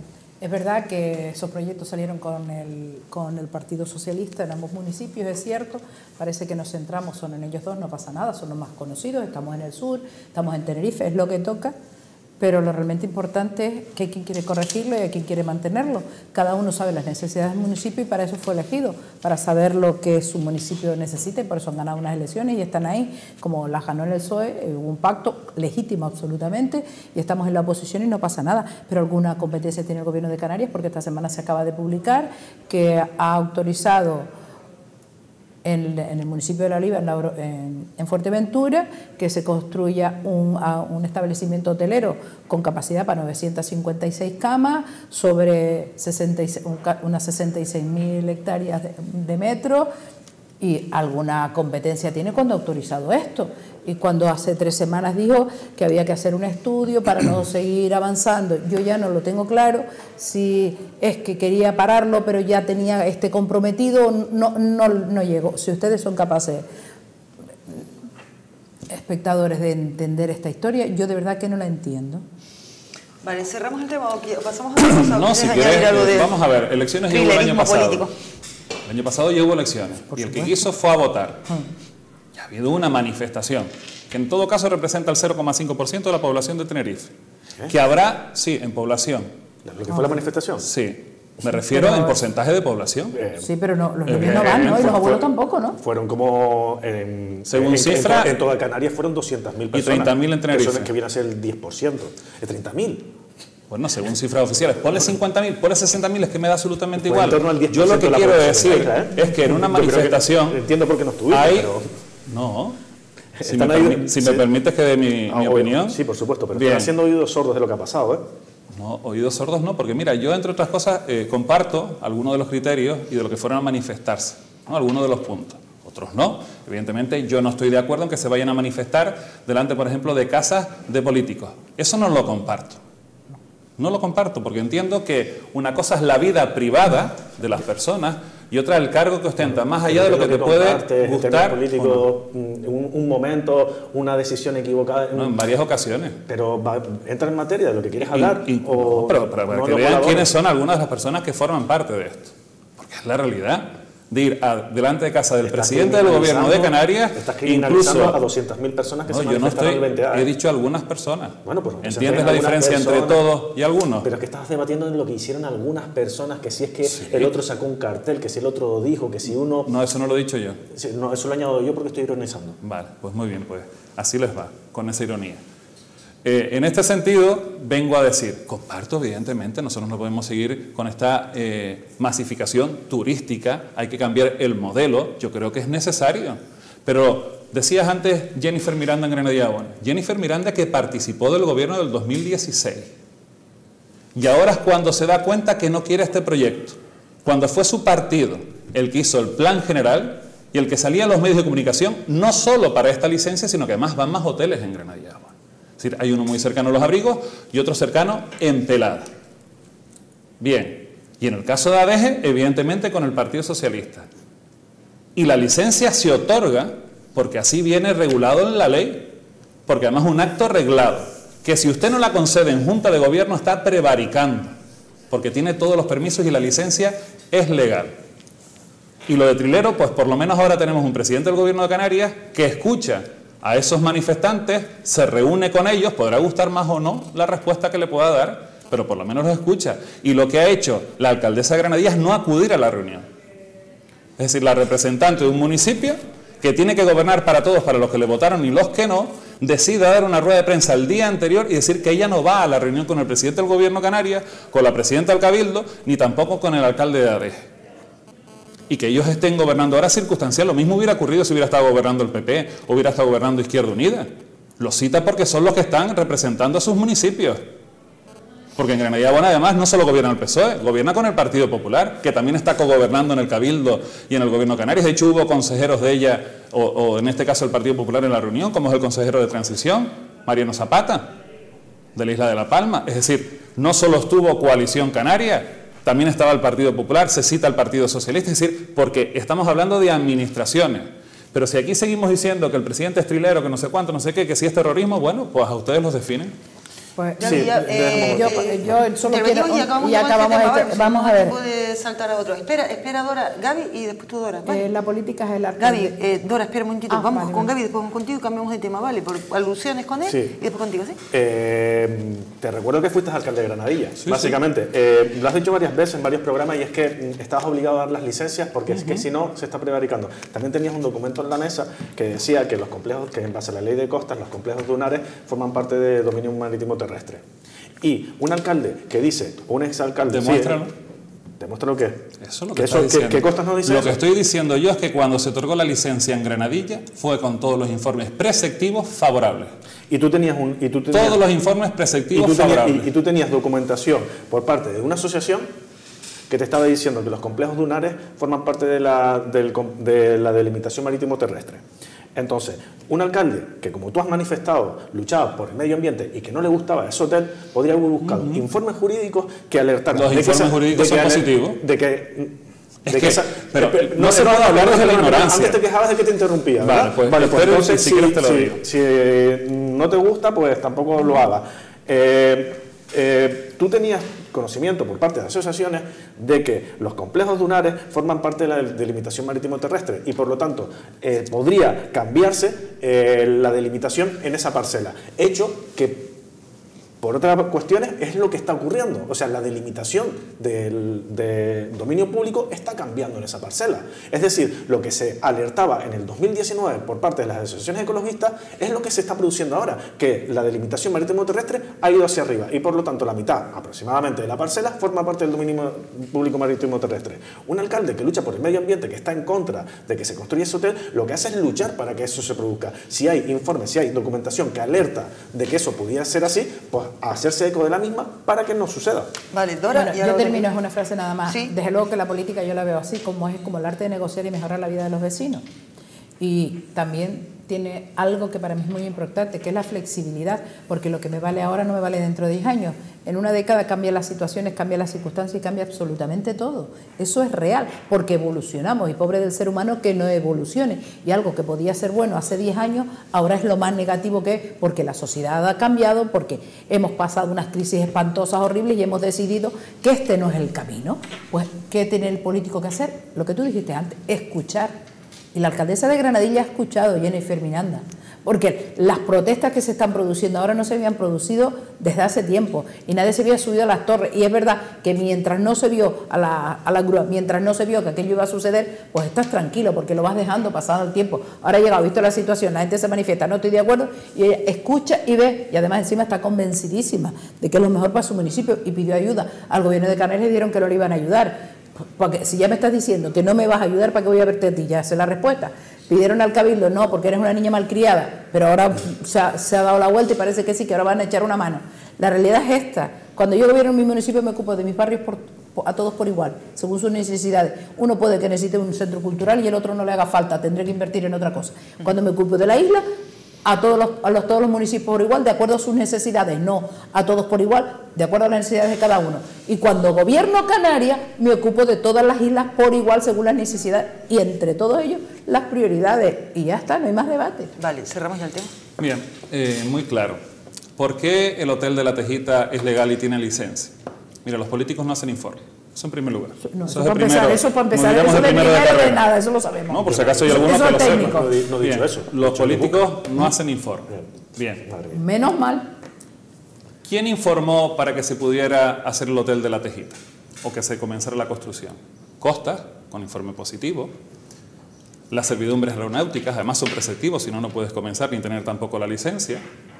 Es verdad que esos proyectos salieron con el Partido Socialista en ambos municipios, es cierto. Parece que nos centramos solo en ellos dos, no pasa nada, son los más conocidos, estamos en el sur, estamos en Tenerife, es lo que toca. Pero lo realmente importante es que hay quien quiere corregirlo y hay quien quiere mantenerlo. Cada uno sabe las necesidades del municipio y para eso fue elegido, para saber lo que su municipio necesita y por eso han ganado unas elecciones y están ahí. Como las ganó el PSOE, hubo un pacto legítimo absolutamente y estamos en la oposición y no pasa nada. Pero alguna competencia tiene el Gobierno de Canarias porque esta semana se acaba de publicar que ha autorizado en el municipio de La Oliva, en Fuerteventura, que se construya un establecimiento hotelero con capacidad para 956 camas, sobre unas 66.000 hectáreas de metro, y alguna competencia tiene cuando ha autorizado esto. Y cuando hace 3 semanas dijo que había que hacer un estudio para no seguir avanzando, yo ya no lo tengo claro, si es que quería pararlo pero ya tenía comprometido, no llegó. Si ustedes son capaces, espectadores, de entender esta historia, yo de verdad que no la entiendo. Vale, cerramos el tema o pasamos a otra cosa. No, si quieres, vamos a ver, elecciones llevó el año pasado. Político. El año pasado ya hubo elecciones y el que quiso fue a votar. Ya ha habido una manifestación que en todo caso representa el 0,5% de la población de Tenerife. Que habrá, sí, en población. ¿Lo que fue la manifestación? Sí. Me refiero en porcentaje de población. Sí, pero no, los niños no van, ¿no? Y los abuelos tampoco, ¿no? Fueron como, según cifra, en toda Canarias fueron 200.000 personas. Y 30.000 en Tenerife. Que viene a ser el 10%. Es 30.000. Bueno, según cifras oficiales, ponle 50.000, ponle 60.000, es que me da absolutamente igual. En torno al 10% yo lo que quiero decir es que en una manifestación... Entiendo por qué no estuviste, pero... No. Si me permites que dé mi opinión. Sí, por supuesto, pero están haciendo oídos sordos de lo que ha pasado, ¿eh? No, oídos sordos no, porque mira, yo entre otras cosas comparto algunos de los criterios y de lo que fueron a manifestarse, ¿no? Algunos de los puntos. Otros no. Evidentemente yo no estoy de acuerdo en que se vayan a manifestar delante, por ejemplo, de casas de políticos. Eso no lo comparto. No lo comparto porque entiendo que una cosa es la vida privada de las personas y otra el cargo que ostenta, más allá de lo que te puede gustar. Político, un momento, una decisión equivocada. No, en varias ocasiones. Pero entra en materia de lo que quieres hablar. Pero para que vean quiénes son algunas de las personas que forman parte de esto. Porque es la realidad. De ir delante de casa del presidente del gobierno de Canarias, incluso a 200.000 personas que se manifestaron el 20A. He dicho algunas personas. Bueno, pues ¿entiendes la diferencia entre todos y algunos? Pero es que estás debatiendo en lo que hicieron algunas personas, que si es que el otro sacó un cartel, que si el otro dijo, que si uno... No, eso no lo he dicho yo. No, eso lo añado yo porque estoy ironizando. Vale, pues muy bien, pues así les va, con esa ironía. En este sentido, vengo a decir, comparto evidentemente, nosotros no podemos seguir con esta masificación turística, hay que cambiar el modelo, yo creo que es necesario. Pero decías antes Jennifer Miranda en Granadilla Abona, Jennifer Miranda que participó del gobierno del 2016 y ahora es cuando se da cuenta que no quiere este proyecto, cuando fue su partido el que hizo el plan general y el que salía a los medios de comunicación, no solo para esta licencia, sino que además van más hoteles en Granadilla Abona. Es decir, hay uno muy cercano a Los Abrigos y otro cercano en Pelada. Bien, y en el caso de Adeje, evidentemente con el Partido Socialista. Y la licencia se otorga porque así viene regulado en la ley, porque además es un acto reglado, que si usted no la concede en Junta de Gobierno está prevaricando, porque tiene todos los permisos y la licencia es legal. Y lo de Trilero, pues por lo menos ahora tenemos un presidente del Gobierno de Canarias que escucha a esos manifestantes, se reúne con ellos, podrá gustar más o no la respuesta que le pueda dar, pero por lo menos los escucha. Y lo que ha hecho la alcaldesa de Granadilla es no acudir a la reunión. Es decir, la representante de un municipio que tiene que gobernar para todos, para los que le votaron y los que no, decide dar una rueda de prensa el día anterior y decir que ella no va a la reunión con el presidente del Gobierno de Canarias, con la presidenta del Cabildo, ni tampoco con el alcalde de Adeje. Y que ellos estén gobernando ahora circunstancial, lo mismo hubiera ocurrido si hubiera estado gobernando el PP o hubiera estado gobernando Izquierda Unida. Lo cita porque son los que están representando a sus municipios. Porque en Granadilla Abona además no solo gobierna el PSOE, gobierna con el Partido Popular, que también está cogobernando en el Cabildo y en el Gobierno de Canarias. De hecho hubo consejeros de ella, o en este caso el Partido Popular en la reunión, como es el consejero de Transición, Mariano Zapata, de la isla de La Palma. Es decir, no solo estuvo Coalición Canaria, también estaba el Partido Popular, se cita el Partido Socialista, es decir, porque estamos hablando de administraciones. Pero si aquí seguimos diciendo que el presidente es trilero, que no sé cuánto, no sé qué, que si es terrorismo, bueno, pues a ustedes los definen. Pues, sí, yo solo quiero... Y acabamos vamos a ver. Puede saltar a otro. Espera Dora, Gaby y después tú Dora. ¿Vale? La política es el alcalde. Gaby, Dora, espera un momentito. Vamos con Gaby, después vamos contigo y cambiamos de tema, ¿vale? Por alusiones con él y después contigo, ¿sí? Te recuerdo que fuiste alcalde de Granadilla, básicamente. Lo has dicho varias veces en varios programas y es que estabas obligado a dar las licencias porque es que si no se está prevaricando. También tenías un documento en la mesa que decía que los complejos, que en base a la ley de costas, los complejos dunares forman parte de dominio marítimo terrestre. Y un alcalde que dice, un exalcalde... Demuéstralo. ¿Demuéstralo qué? Eso es lo que está diciendo. ¿Qué costas no dice Lo eso? que estoy diciendo yo es que cuando se otorgó la licencia en Granadilla fue con todos los informes preceptivos favorables. Y tú tenías todos los informes preceptivos favorables. Y tú tenías documentación por parte de una asociación que te estaba diciendo que los complejos dunares forman parte de la delimitación marítimo terrestre. Entonces, un alcalde que, como tú has manifestado, luchaba por el medio ambiente y que no le gustaba ese hotel, podría haber buscado informes jurídicos que alertaran. Los informes jurídicos son positivos. Pero no se puede hablar desde la ignorancia. Antes te quejabas de que te interrumpía, ¿verdad? Vale, pues entonces, si quieres te lo digo. Si no te gusta, pues tampoco lo hagas. Tú tenías conocimiento por parte de asociaciones de que los complejos dunares forman parte de la delimitación marítimo terrestre y por lo tanto podría cambiarse la delimitación en esa parcela, hecho que por otras cuestiones es lo que está ocurriendo. O sea, la delimitación del dominio público está cambiando en esa parcela. Es decir, lo que se alertaba en el 2019 por parte de las asociaciones ecologistas es lo que se está produciendo ahora, que la delimitación marítimo terrestre ha ido hacia arriba y por lo tanto la mitad aproximadamente de la parcela forma parte del dominio público marítimo terrestre. Un alcalde que lucha por el medio ambiente, que está en contra de que se construya ese hotel, lo que hace es luchar para que eso se produzca. Si hay informes, si hay documentación que alerta de que eso pudiera ser así, pues a hacerse eco de la misma para que no suceda. Vale, Dora, bueno, yo termino, es una frase nada más. ¿Sí? Desde luego que la política yo la veo así, como es como el arte de negociar y mejorar la vida de los vecinos. Y también tiene algo que para mí es muy importante, que es la flexibilidad, porque lo que me vale ahora no me vale dentro de 10 años. En una década cambian las situaciones, cambian las circunstancias y cambia absolutamente todo. Eso es real, porque evolucionamos y pobre del ser humano que no evolucione. Y algo que podía ser bueno hace 10 años, ahora es lo más negativo que es, porque la sociedad ha cambiado, porque hemos pasado unas crisis espantosas, horribles y hemos decidido que este no es el camino. Pues, ¿qué tiene el político que hacer? Lo que tú dijiste antes, escuchar. Y la alcaldesa de Granadilla ha escuchado, Jennifer Miranda, porque las protestas que se están produciendo ahora no se habían producido desde hace tiempo y nadie se había subido a las torres. Y es verdad que mientras no se vio a la grúa, mientras no se vio que aquello iba a suceder, pues estás tranquilo porque lo vas dejando pasado el tiempo. Ahora ha llegado, visto la situación, la gente se manifiesta, no estoy de acuerdo, y ella escucha y ve, y además encima está convencidísima de que es lo mejor para su municipio y pidió ayuda. Al gobierno de Canarias le dijeron que no le iban a ayudar. Porque si ya me estás diciendo que no me vas a ayudar, ¿para qué voy a verte a ti? Ya sé la respuesta. Pidieron al cabildo, no, porque eres una niña malcriada, pero ahora se ha dado la vuelta y parece que sí, que ahora van a echar una mano. La realidad es esta. Cuando yo gobierno en mi municipio me ocupo de mis barrios a todos por igual, según sus necesidades. Uno puede que necesite un centro cultural y el otro no le haga falta, tendré que invertir en otra cosa. Cuando me ocupo de la isla, a todos los municipios por igual, de acuerdo a sus necesidades, no a todos por igual, de acuerdo a las necesidades de cada uno. Y cuando gobierno Canarias, me ocupo de todas las islas por igual, según las necesidades, y entre todos ellos, las prioridades. Y ya está, no hay más debate. Vale, cerramos ya el tema. Bien, muy claro. ¿Por qué el Hotel de la Tejita es legal y tiene licencia? Mira, los políticos no hacen informe. Eso en primer lugar. No, eso para empezar, eso de primero de nada, eso lo sabemos. No, por si acaso hay alguno que lo sepa. No he dicho eso. Los políticos no hacen informe. Bien. Menos mal. ¿Quién informó para que se pudiera hacer el Hotel de la Tejita o que se comenzara la construcción? Costas, con informe positivo. Las servidumbres aeronáuticas, además son preceptivos, si no, no puedes comenzar ni tener tampoco la licencia.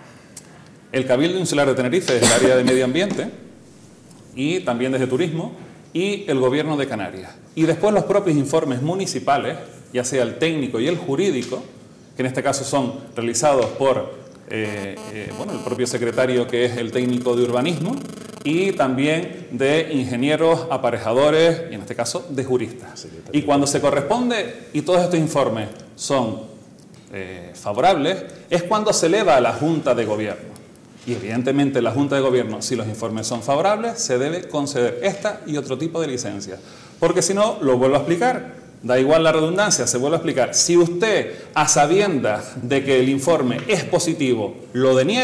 El Cabildo Insular de Tenerife desde el área de medio ambiente y también desde turismo, y el Gobierno de Canarias. Y después los propios informes municipales, ya sea el técnico y el jurídico, que en este caso son realizados por el propio secretario, que es el técnico de urbanismo, y también de ingenieros, aparejadores, y en este caso de juristas. Y cuando se corresponde, y todos estos informes son favorables, es cuando se eleva a la Junta de Gobierno. Y evidentemente la Junta de Gobierno, si los informes son favorables, se debe conceder esta y otro tipo de licencia. Porque si no, lo vuelvo a explicar, da igual la redundancia, se vuelve a explicar. Si usted, a sabiendas de que el informe es positivo, lo deniega,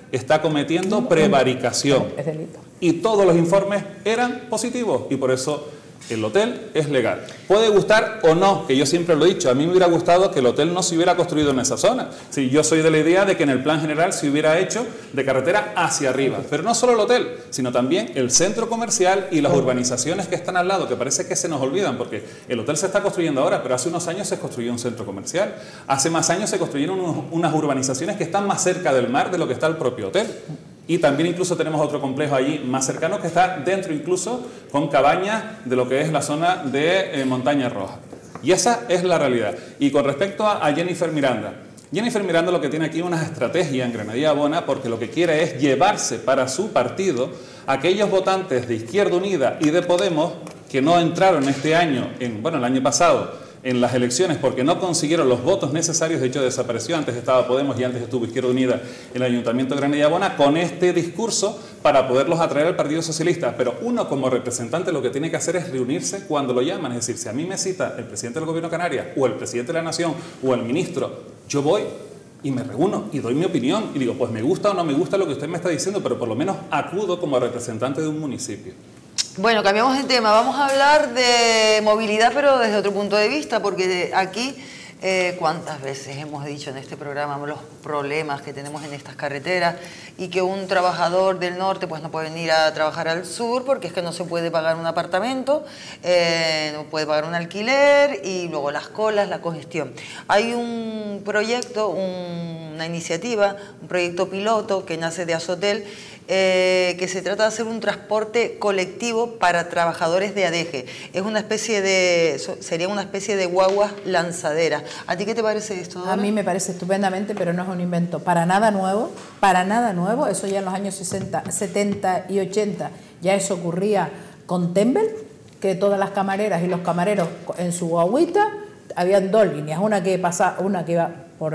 está cometiendo prevaricación. Es delito. Y todos los informes eran positivos y por eso el hotel es legal. Puede gustar o no, que yo siempre lo he dicho, a mí me hubiera gustado que el hotel no se hubiera construido en esa zona. Sí, yo soy de la idea de que en el plan general se hubiera hecho de carretera hacia arriba, pero no solo el hotel, sino también el centro comercial y las urbanizaciones que están al lado, que parece que se nos olvidan, porque el hotel se está construyendo ahora, pero hace unos años se construyó un centro comercial, hace más años se construyeron unas urbanizaciones que están más cerca del mar de lo que está el propio hotel. Y también incluso tenemos otro complejo allí más cercano que está dentro incluso con cabañas de lo que es la zona de Montaña Roja. Y esa es la realidad. Y con respecto a Jennifer Miranda. Jennifer Miranda lo que tiene aquí es una estrategia en Granadilla Abona porque lo que quiere es llevarse para su partido a aquellos votantes de Izquierda Unida y de Podemos que no entraron este año, el año pasado, en las elecciones porque no consiguieron los votos necesarios. De hecho desapareció, antes estaba Podemos y antes estuvo Izquierda Unida en el Ayuntamiento de Granadilla Abona, con este discurso para poderlos atraer al Partido Socialista. Pero uno como representante lo que tiene que hacer es reunirse cuando lo llaman, es decir, si a mí me cita el presidente del Gobierno de Canarias o el presidente de la Nación o el ministro, yo voy y me reúno y doy mi opinión y digo, pues me gusta o no me gusta lo que usted me está diciendo, pero por lo menos acudo como representante de un municipio. Bueno, cambiamos de tema. Vamos a hablar de movilidad, pero desde otro punto de vista, porque aquí, ¿cuántas veces hemos dicho en este programa los problemas que tenemos en estas carreteras y que un trabajador del norte pues no puede venir a trabajar al sur porque es que no se puede pagar un apartamento, no puede pagar un alquiler y luego las colas, la congestión? Hay un proyecto, una iniciativa, un proyecto piloto que nace de Azotel, que se trata de hacer un transporte colectivo para trabajadores de ADEGE. Es una especie de, sería una especie de guaguas lanzaderas. ¿A ti qué te parece esto, Dora? A mí me parece estupendamente, pero no es un invento para nada nuevo, eso ya en los años 60, 70 y 80 ya eso ocurría con Tembel, que todas las camareras y los camareros en su guaguita, habían dos líneas, una que iba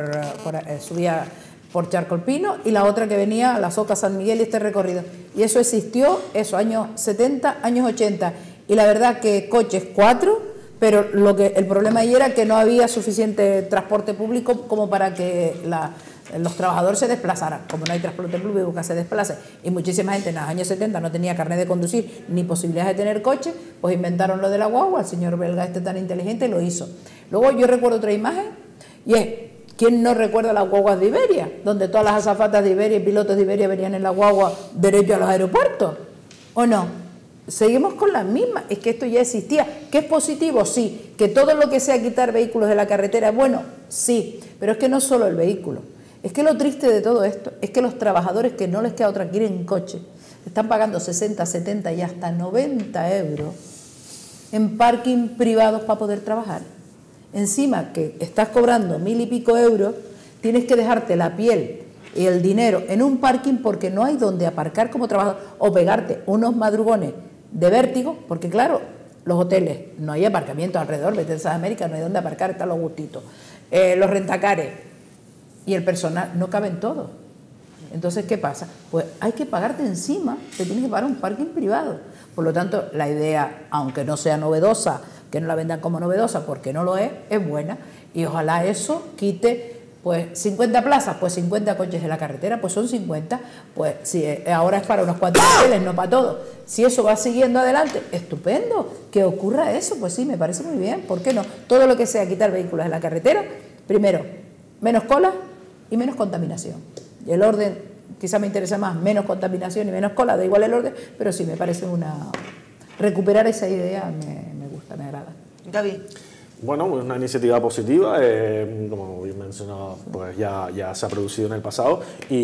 subía por Charcolpino y la otra que venía a la Soca San Miguel y este recorrido. Y eso existió, años 70, años 80. Y la verdad que coches 4, pero el problema ahí era que no había suficiente transporte público como para que los trabajadores se desplazaran. Como no hay transporte público que se desplace y muchísima gente en los años 70 no tenía carnet de conducir ni posibilidades de tener coche, pues inventaron lo de la guagua. El señor belga tan inteligente lo hizo. Luego yo recuerdo otra imagen y es: ¿quién no recuerda las guaguas de Iberia? Donde todas las azafatas de Iberia y pilotos de Iberia venían en la guagua derecho a los aeropuertos. ¿O no? Seguimos con las mismas. Es que esto ya existía. ¿Qué es positivo? Sí. ¿Que todo lo que sea quitar vehículos de la carretera es bueno? Sí. Pero es que no solo el vehículo. Es que lo triste de todo esto es que los trabajadores que no les queda otra que ir en coche están pagando 60, 70 y hasta 90 euros en parking privados para poder trabajar. Encima que estás cobrando 1000 y pico euros, tienes que dejarte la piel y el dinero en un parking porque no hay donde aparcar como trabajador o pegarte unos madrugones de vértigo, porque claro, los hoteles, no hay aparcamiento alrededor, vete a América, no hay donde aparcar, están los gustitos, los rentacares y el personal, no caben todos. Entonces, ¿qué pasa? Pues hay que pagarte encima, te tienes que pagar un parking privado. Por lo tanto, la idea, aunque no sea novedosa, que no la vendan como novedosa porque no lo es buena y ojalá eso quite, pues 50 plazas, pues 50 coches de la carretera, pues son 50, pues si ahora es para unos cuantos hoteles, no para todos. Si eso va siguiendo adelante, estupendo, que ocurra eso, pues sí, me parece muy bien, ¿por qué no? Todo lo que sea quitar vehículos de la carretera, primero, menos cola y menos contaminación. Y el orden, quizá me interesa más, menos contaminación y menos cola, da igual el orden, pero sí, me parece recuperar esa idea me gusta, me agrada. David. Bueno, pues una iniciativa positiva, como bien mencionado, pues ya se ha producido en el pasado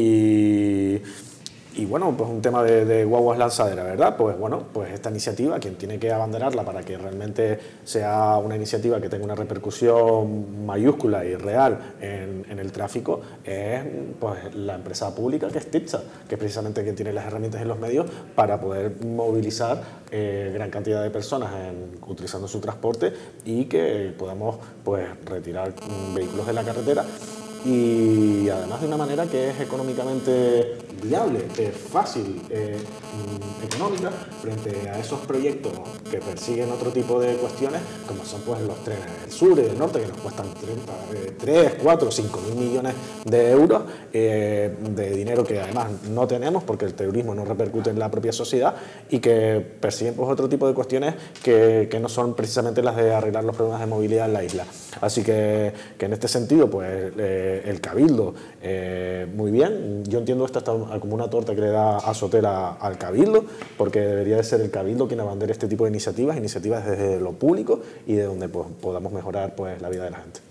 y bueno, pues un tema de guaguas lanzaderas, ¿verdad? Pues bueno, pues esta iniciativa, quien tiene que abanderarla para que realmente sea una iniciativa que tenga una repercusión mayúscula y real en el tráfico, es pues la empresa pública que es TIPSA, que es precisamente quien tiene las herramientas y los medios para poder movilizar gran cantidad de personas utilizando su transporte y que podamos pues retirar vehículos de la carretera. Y además de una manera que es económicamente viable, fácil, económica frente a esos proyectos que persiguen otro tipo de cuestiones, como son pues los trenes del sur y del norte, que nos cuestan 3, 4, 5 mil millones de euros de dinero que además no tenemos porque el turismo no repercute en la propia sociedad y que persiguen pues otro tipo de cuestiones que no son precisamente las de arreglar los problemas de movilidad en la isla. Así que en este sentido, pues el Cabildo, muy bien. Yo entiendo esto hasta como una torta que le da Azotel al Cabildo, porque debería de ser el Cabildo quien abandere este tipo de iniciativas desde lo público y de donde pues, podamos mejorar pues, la vida de la gente.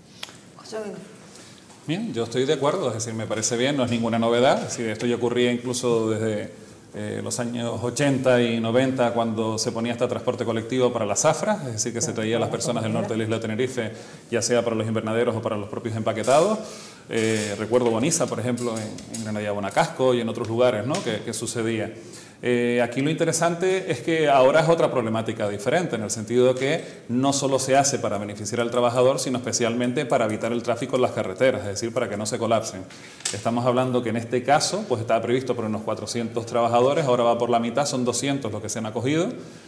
Bien, yo estoy de acuerdo, es decir, me parece bien, no es ninguna novedad, es decir, esto ya ocurría incluso desde los años 80 y 90 cuando se ponía este transporte colectivo para las zafras, es decir, que se traía a las personas del norte de la isla de Tenerife, ya sea para los invernaderos o para los propios empaquetados. Recuerdo Boniza, por ejemplo, en Granadilla Bonacasco y en otros lugares, ¿no? que sucedía. Aquí lo interesante es que ahora es otra problemática diferente, en el sentido de que no solo se hace para beneficiar al trabajador, sino especialmente para evitar el tráfico en las carreteras, es decir, para que no se colapsen. Estamos hablando que en este caso pues estaba previsto por unos 400 trabajadores, ahora va por la mitad, son 200 los que se han acogido.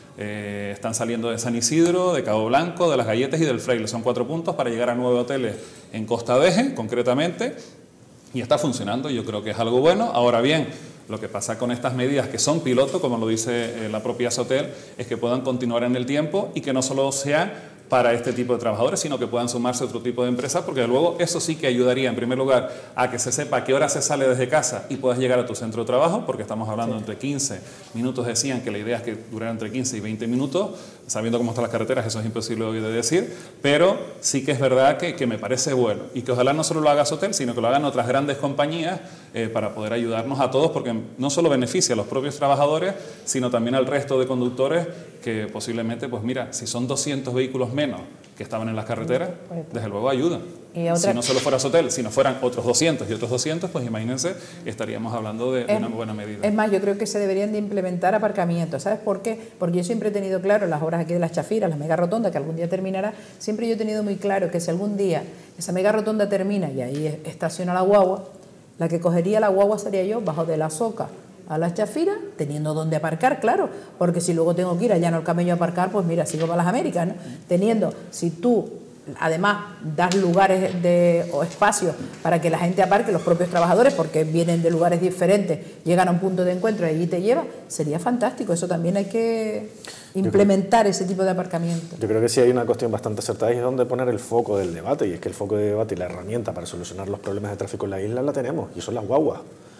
Están saliendo de San Isidro, de Cabo Blanco, de Las Galletas y del Fraile. Son 4 puntos para llegar a 9 hoteles en Costa Deje, concretamente, y está funcionando, yo creo que es algo bueno. Ahora bien, lo que pasa con estas medidas que son piloto, como lo dice la propia Azotel, es que puedan continuar en el tiempo y que no solo sea para este tipo de trabajadores, sino que puedan sumarse a otro tipo de empresas, porque luego eso sí que ayudaría, en primer lugar, a que se sepa a qué hora se sale desde casa y puedas llegar a tu centro de trabajo, porque estamos hablando entre 15 minutos, decían que la idea es que durara entre 15 y 20 minutos, sabiendo cómo están las carreteras, eso es imposible hoy de decir, pero sí que es verdad que me parece bueno, y que ojalá no solo lo haga Azotel, sino que lo hagan otras grandes compañías para poder ayudarnos a todos, porque no solo beneficia a los propios trabajadores, sino también al resto de conductores que posiblemente, pues mira, si son 200 vehículos menos que estaban en las carreteras, desde luego ayuda. Si no solo fuera Azotel, si no fueran otros 200 y otros 200, pues imagínense, estaríamos hablando de una buena medida. Es más, yo creo que se deberían de implementar aparcamientos. ¿Sabes por qué? Porque yo siempre he tenido claro, las obras aquí de las Chafiras, la mega rotonda, que algún día terminará, siempre yo he tenido muy claro que si algún día esa mega rotonda termina y ahí estaciona la guagua, la que cogería la guagua sería yo, bajo de la Soca a las Chafiras, teniendo donde aparcar, claro, porque si luego tengo que ir allá en el Camello a aparcar, pues mira, sigo para las Américas, ¿no? Teniendo, si tú además das lugares o espacios para que la gente aparque, los propios trabajadores, porque vienen de lugares diferentes, llegan a un punto de encuentro y allí te lleva, sería fantástico. Eso también hay que implementar, ese tipo de aparcamiento. Yo creo que sí hay una cuestión bastante acertada y es donde poner el foco del debate, y es que el foco de debate y la herramienta para solucionar los problemas de tráfico en la isla la tenemos, y son las guaguas.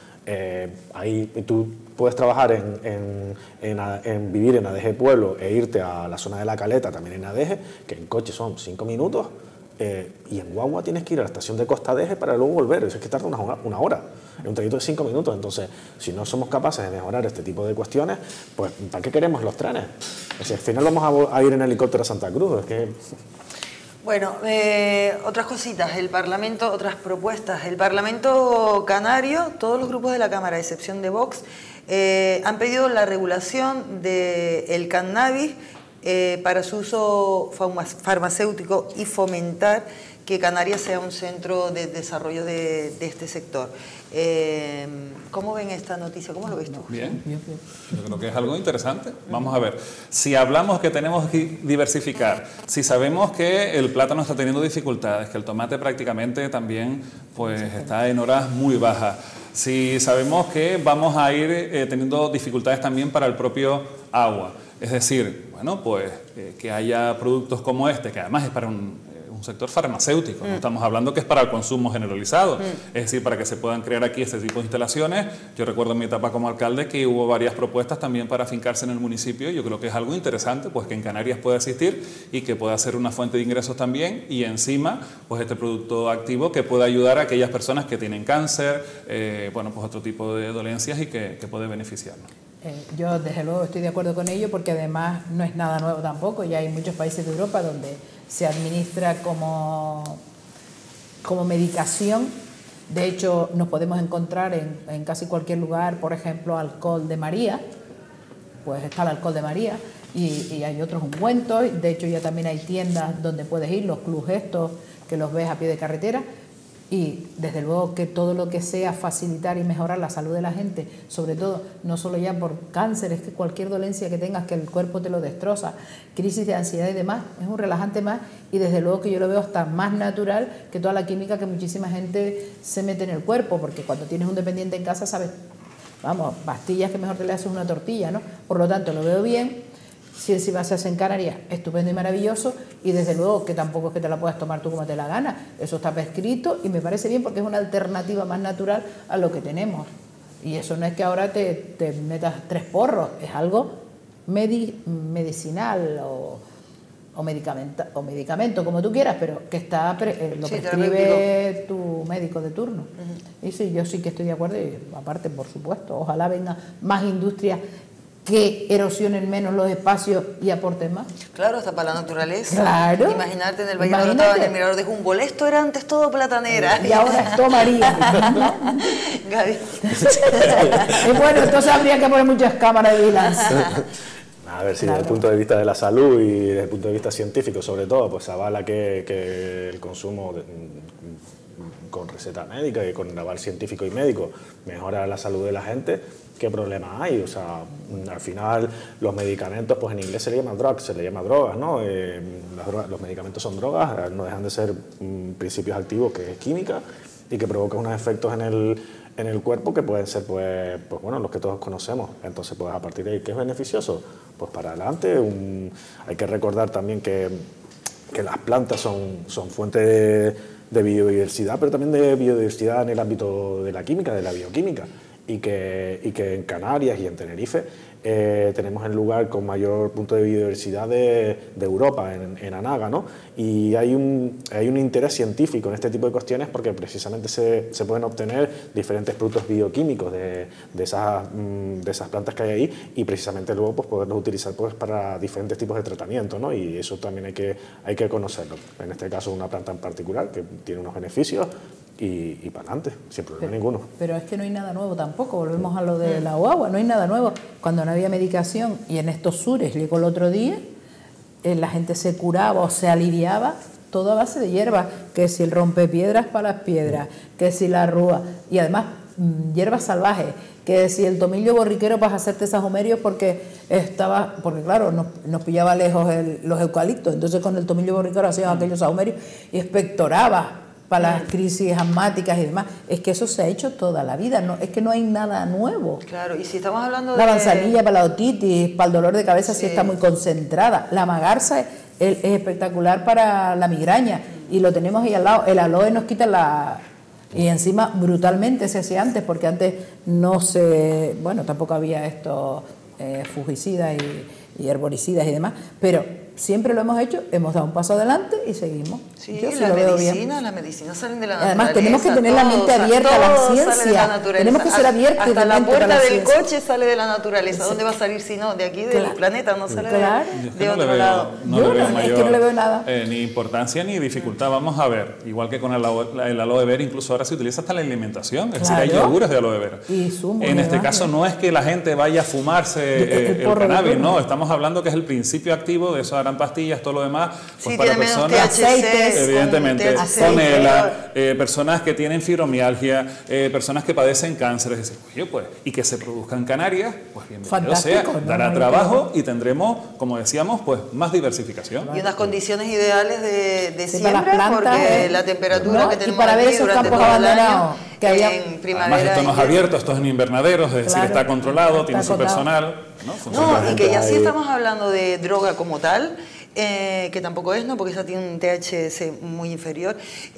Ahí tú puedes trabajar en vivir en Adeje Pueblo e irte a la zona de La Caleta, también en Adeje, que en coche son 5 minutos, y en guagua tienes que ir a la estación de Costa Adeje para luego volver. Eso es que tarda una hora, en un trayecto de 5 minutos. Entonces, si no somos capaces de mejorar este tipo de cuestiones, pues ¿para qué queremos los trenes? Es decir, al final vamos a ir en helicóptero a Santa Cruz. Es que... Bueno, otras cositas, el Parlamento, otras propuestas. El Parlamento Canario, todos los grupos de la Cámara, a excepción de Vox, han pedido la regulación del cannabis para su uso farmacéutico y fomentar que Canarias sea un centro de desarrollo de este sector. ¿Cómo ven esta noticia? ¿Cómo lo ves tú? Bien, yo creo que es algo interesante. Vamos a ver, si hablamos que tenemos que diversificar, si sabemos que el plátano está teniendo dificultades, que el tomate prácticamente también pues, está en horas muy bajas, si sabemos que vamos a ir teniendo dificultades también para el propio agua, es decir, bueno, pues que haya productos como este, que además es para un sector farmacéutico, no estamos hablando que es para el consumo generalizado, es decir, para que se puedan crear aquí este tipo de instalaciones. Yo recuerdo en mi etapa como alcalde que hubo varias propuestas también para afincarse en el municipio. Yo creo que es algo interesante, pues que en Canarias pueda existir y que pueda ser una fuente de ingresos también, y encima, pues este producto activo que pueda ayudar a aquellas personas que tienen cáncer, bueno, pues otro tipo de dolencias y que puede beneficiarnos. Yo desde luego estoy de acuerdo con ello, porque además no es nada nuevo tampoco. Ya hay muchos países de Europa donde se administra como medicación. De hecho, nos podemos encontrar en casi cualquier lugar, por ejemplo, alcohol de María, pues está el alcohol de María, y hay otros ungüentos. De hecho, ya también hay tiendas donde puedes ir, los clubs estos, que los ves a pie de carretera. Y desde luego que todo lo que sea facilitar y mejorar la salud de la gente, sobre todo, no solo ya por cáncer, es que cualquier dolencia que tengas que el cuerpo te lo destroza, crisis de ansiedad y demás, es un relajante más, y desde luego que yo lo veo hasta más natural que toda la química que muchísima gente se mete en el cuerpo, porque cuando tienes un dependiente en casa sabes, vamos, pastillas que mejor te le haces una tortilla, ¿no? Por lo tanto, lo veo bien. Si encima se hace en Canarias, estupendo y maravilloso, y desde luego que tampoco es que te la puedas tomar tú como te la gana, eso está prescrito y me parece bien porque es una alternativa más natural a lo que tenemos. Y eso no es que ahora te metas 3 porros, es algo medicinal o medicamento, como tú quieras, pero que está lo prescribe tu médico de turno. Y sí, yo sí que estoy de acuerdo, y aparte, por supuesto, ojalá venga más industrias que erosionen menos los espacios y aporten más. Claro, hasta para la naturaleza. Claro. Imagínate en el Valle de Rotava, en el Mirador de Jumbo, esto era antes todo platanera. Y ahora es todo María. Gaby. Y bueno, entonces habría que poner muchas cámaras de vigilancia. A ver si desde el punto de vista de la salud y desde el punto de vista científico, sobre todo, pues avala que el consumo con receta médica y con aval científico y médico mejora la salud de la gente. ¿Qué problema hay? O sea, al final los medicamentos, pues en inglés se le llama drugs, se le llama drogas, ¿no? Los medicamentos son drogas, no dejan de ser principios activos, que es química, y que provocan unos efectos en el cuerpo que pueden ser, pues bueno, los que todos conocemos. Entonces, pues a partir de ahí, ¿qué es beneficioso? Pues para adelante. Hay que recordar también que las plantas son fuente de biodiversidad, pero también de biodiversidad en el ámbito de la química, de la bioquímica. Y que en Canarias y en Tenerife tenemos el lugar con mayor punto de biodiversidad de Europa, en Anaga, ¿no? Y hay un interés científico en este tipo de cuestiones porque precisamente se pueden obtener diferentes productos bioquímicos de esas plantas que hay ahí, y precisamente luego pues poderlos utilizar pues para diferentes tipos de tratamiento, ¿no? Y eso también hay que conocerlo. En este caso una planta en particular que tiene unos beneficios y para adelante, sin problema ninguno. Pero es que no hay nada nuevo tampoco, volvemos a lo de la guagua, no hay nada nuevo. Cuando no había medicación, y en estos sures llegó el otro día, la gente se curaba o se aliviaba todo a base de hierbas, que si el rompepiedras para las piedras, que si la rúa, y además hierbas salvajes, que si el tomillo borriquero para hacerte sahumerios porque claro, nos pillaba lejos los eucaliptos, entonces con el tomillo borriquero hacíamos aquellos sahumerios y expectoraba para las crisis asmáticas y demás. Es que eso se ha hecho toda la vida, es que no hay nada nuevo. Claro, y si estamos hablando la manzanilla para la otitis, para el dolor de cabeza, sí está muy concentrada. La magarza es espectacular para la migraña y lo tenemos ahí al lado. El aloe nos quita y encima brutalmente se hacía antes, porque antes tampoco había estos fungicidas y herboricidas y demás, pero siempre lo hemos hecho, hemos dado un paso adelante y seguimos. Sí, las medicinas salen de la naturaleza. Además, tenemos que tener la mente abierta a la ciencia. Tenemos que ser abiertos. Hasta la puerta del coche sale de la naturaleza. ¿Dónde va a salir si no? De aquí, del planeta, no sale de otro lado. Es que no le veo nada. Ni importancia ni dificultad. Vamos a ver, igual que con el aloe vera, incluso ahora se utiliza hasta la alimentación. Es decir, hay yogures de aloe vera. En este caso no es que la gente vaya a fumarse el cannabis, no. Estamos hablando que es el principio activo de eso. Harán pastillas, todo lo demás, pues para personas, evidentemente, canela, personas que tienen fibromialgia, personas que padecen cáncer, es decir, oye, pues, y que se produzca en Canarias, pues bienvenido sea, dará trabajo y tendremos, como decíamos, pues más diversificación. Y unas condiciones ideales de siembra, porque la temperatura que tenemos para ver aquí esos durante campos todo el año, que había en primavera. Además, esto no es abierto, esto es en invernaderos, es decir, está controlado, tiene su personal. No, y que ya sí estamos hablando de droga como tal, que tampoco es, ¿no? Porque esa tiene un THC muy inferior.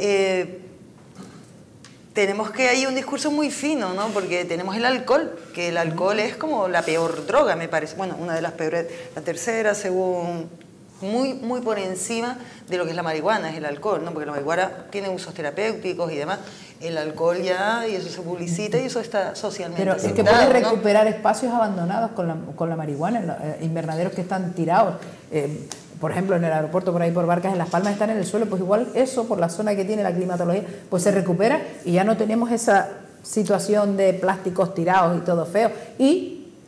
Tenemos que hay un discurso muy fino, ¿no? Porque tenemos el alcohol, que el alcohol es como la peor droga, me parece. Bueno, una de las peores, la tercera, según, muy por encima de lo que es la marihuana, es el alcohol, ¿no? Porque la marihuana tiene usos terapéuticos y demás. El alcohol ya, y eso se publicita y eso está socialmente Pero aceptado, es que puedes recuperar espacios abandonados con la marihuana, invernaderos que están tirados. Por ejemplo, en el aeropuerto, por ahí por Barcas, en Las Palmas, están en el suelo, pues igual eso, por la zona que tiene la climatología, pues se recupera y ya no tenemos esa situación de plásticos tirados y todo feo. Y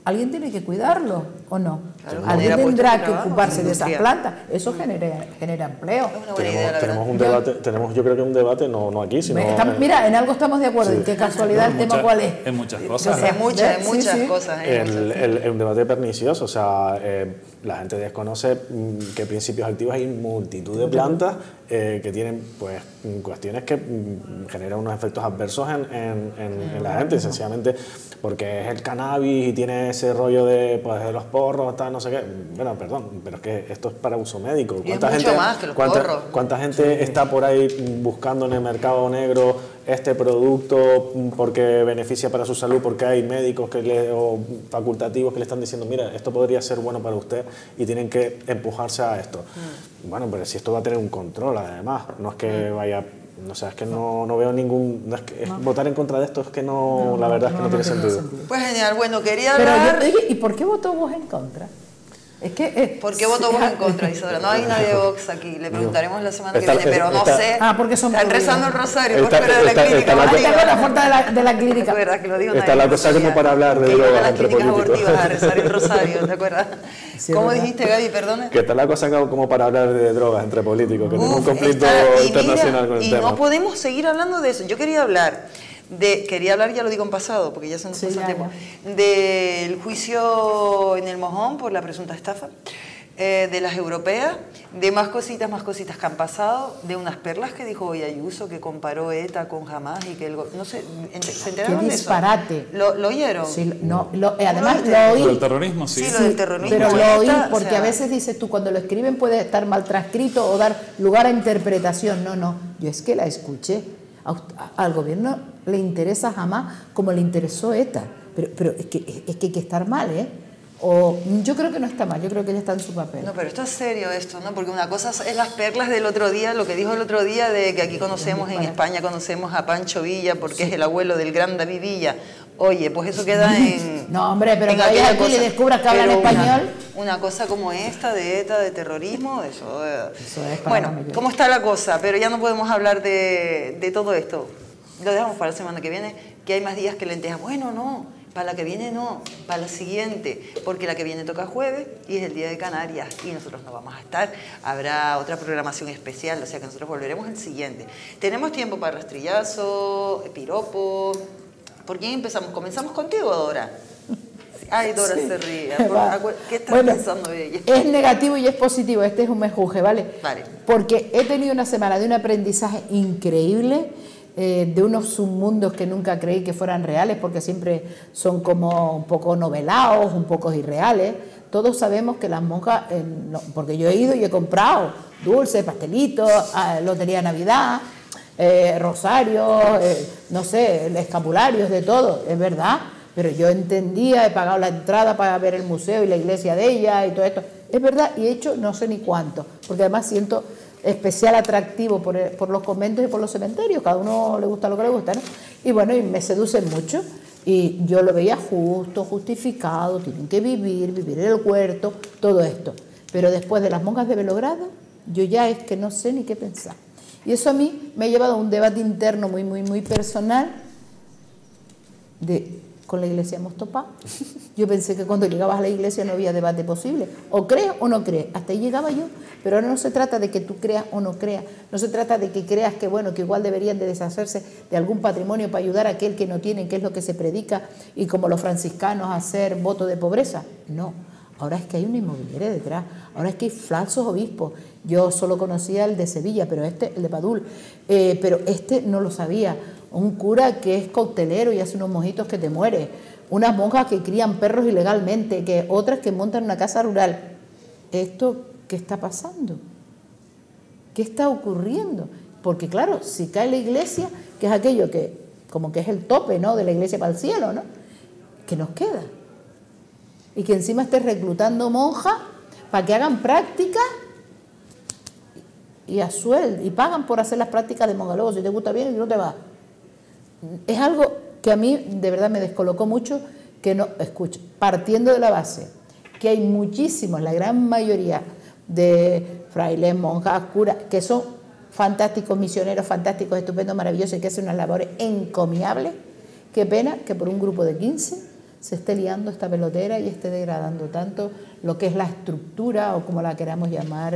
alguien tiene que cuidarlo, ¿o no? Claro, alguien tendrá que trabajo, ocuparse de esas plantas. Eso genera empleo. Es una buena idea, la tenemos verdad. un debate, tenemos yo creo que un debate, no aquí, sino... Mira, en algo estamos de acuerdo, Sí. y qué casualidad el tema cuál es. En muchas cosas. Hay muchas Sí. cosas. El debate pernicioso, o sea, la gente desconoce qué principios activos hay multitud de plantas que tienen pues cuestiones que generan unos efectos adversos en la gente, sencillamente porque es el cannabis y tiene ese rollo de, pues, de los porros, tal, no sé qué. Bueno, perdón, pero es que esto es para uso médico. Y es mucho más que los porros. ¿Cuánta gente está por ahí buscando en el mercado negro este producto porque beneficia para su salud, porque hay médicos o facultativos que le están diciendo, mira, esto podría ser bueno para usted y tienen que empujarse a esto? Bueno, pero si esto va a tener un control, además, no es que vaya... O sea, es que no veo ningún... No es que, votar en contra de esto es que no, la verdad es que no tiene sentido. Pues genial, bueno, quería hablar... Pero ¿y por qué votó vos en contra? Es que... ¿Por qué votó vos en contra, Isadora? No hay nadie de Vox aquí, le preguntaremos la semana que viene, pero no sé. Porque son están rezando el rosario por Está- fuera de la está- clínica. está la- abortiva. la puerta de la clínica. ¿Te acuerdas que lo digo? Está la cosa como para hablar de que iban a drogas las entre clínicas políticos. abortivas a rezar el rosario, ¿te acuerdas? Sí, ¿Cómo ¿verdad? dijiste, Gaby? Perdona. Que está la cosa como para hablar de drogas entre políticos, que tenemos un conflicto Y internacional mira, con el y tema. no podemos seguir hablando de eso. Yo quería hablar, ya lo digo en pasado, porque ya se nos Sí, pasó el ya, tiempo, del juicio en el Mojón por la presunta estafa, de las europeas, de más cositas que han pasado, de unas perlas que dijo hoy Ayuso, que comparó ETA con Hamas y que no sé, ¿se enteraron Qué de eso? disparate. ¿Lo oyeron? Sí, además ¿Lo lo oí. Lo del terrorismo, sí. Sí, lo del terrorismo. Pero lo oí Esta, porque o sea, a veces dices tú, cuando lo escriben puede estar mal transcrito o dar lugar a interpretación. No, yo es que la escuché. Al gobierno le interesa jamás como le interesó ETA. Pero es que hay que estar mal, ¿eh? O yo creo que no está mal, yo creo que ella está en su papel. No, pero esto es serio esto, ¿no? Porque una cosa es las perlas del otro día, lo que dijo el otro día de que aquí conocemos, en España conocemos a Pancho Villa porque es el abuelo del gran David Villa. Oye, pues eso queda en... No, hombre, pero en que vaya aquella aquí y le cosa. descubras que hablan Pero español. Una cosa como esta de ETA, de terrorismo, eso es para bueno, la mayoría. ¿cómo está la cosa? Pero ya no podemos hablar de todo esto. Lo dejamos para la semana que viene, que hay más días que lentejas. Bueno, no. Para la que viene no, para la siguiente, porque la que viene toca jueves y es el Día de Canarias y nosotros no vamos a estar. Habrá otra programación especial, o sea que nosotros volveremos el siguiente. Tenemos tiempo para rastrillazo, piropo. ¿Por quién empezamos? ¿Comenzamos contigo, Dora? Ay, Dora Sí. se ríe. ¿Qué está Bueno, pensando ella? Es negativo y es positivo, este es un mejuje, ¿vale? Vale. Porque he tenido una semana de un aprendizaje increíble, de unos submundos que nunca creí que fueran reales, porque siempre son como un poco novelados, un poco irreales. Todos sabemos que las monjas, porque yo he ido y he comprado dulces, pastelitos, lotería de Navidad, rosarios, no sé, escapularios, de todo, es verdad. Pero yo entendía, he pagado la entrada para ver el museo y la iglesia de ella y todo esto. Es verdad, y he hecho no sé ni cuánto, porque además siento especial atractivo por los conventos y por los cementerios, cada uno le gusta lo que le gusta, ¿no? Y bueno, y me seducen mucho, y yo lo veía justo, justificado, tienen que vivir en el huerto, todo esto. Pero después de las monjas de Belogrado, yo ya es que no sé ni qué pensar. Y eso a mí me ha llevado a un debate interno muy personal con la iglesia hemos topado. Yo pensé que cuando llegabas a la iglesia no había debate posible. O crees o no crees. Hasta ahí llegaba yo. Pero ahora no se trata de que tú creas o no creas. No se trata de que creas que, bueno, que igual deberían de deshacerse de algún patrimonio para ayudar a aquel que no tiene, que es lo que se predica, y como los franciscanos hacer voto de pobreza. No. Ahora es que hay una inmobiliaria detrás. Ahora es que hay falsos obispos. Yo solo conocía el de Sevilla, pero el de Padul. Pero no lo sabía. Un cura que es coctelero y hace unos mojitos que te mueres, unas monjas que crían perros ilegalmente, que otras que montan una casa rural. ¿Esto qué está pasando? ¿Qué está ocurriendo? Porque claro, si cae la iglesia, que es aquello que como que es el tope, ¿no?, de la iglesia para el cielo, ¿no?, ¿qué nos queda? Y que encima estés reclutando monjas para que hagan prácticas y a sueldo, y pagan por hacer las prácticas de monja. Luego, si te gusta bien, y no te vas. Es algo que a mí de verdad me descolocó mucho, que no, escucha, partiendo de la base que hay muchísimos, la gran mayoría de frailes, monjas, curas, que son fantásticos misioneros, fantásticos, estupendos, maravillosos, y que hacen unas labores encomiables. Qué pena que por un grupo de 15 se esté liando esta pelotera y esté degradando tanto lo que es la estructura o como la queramos llamar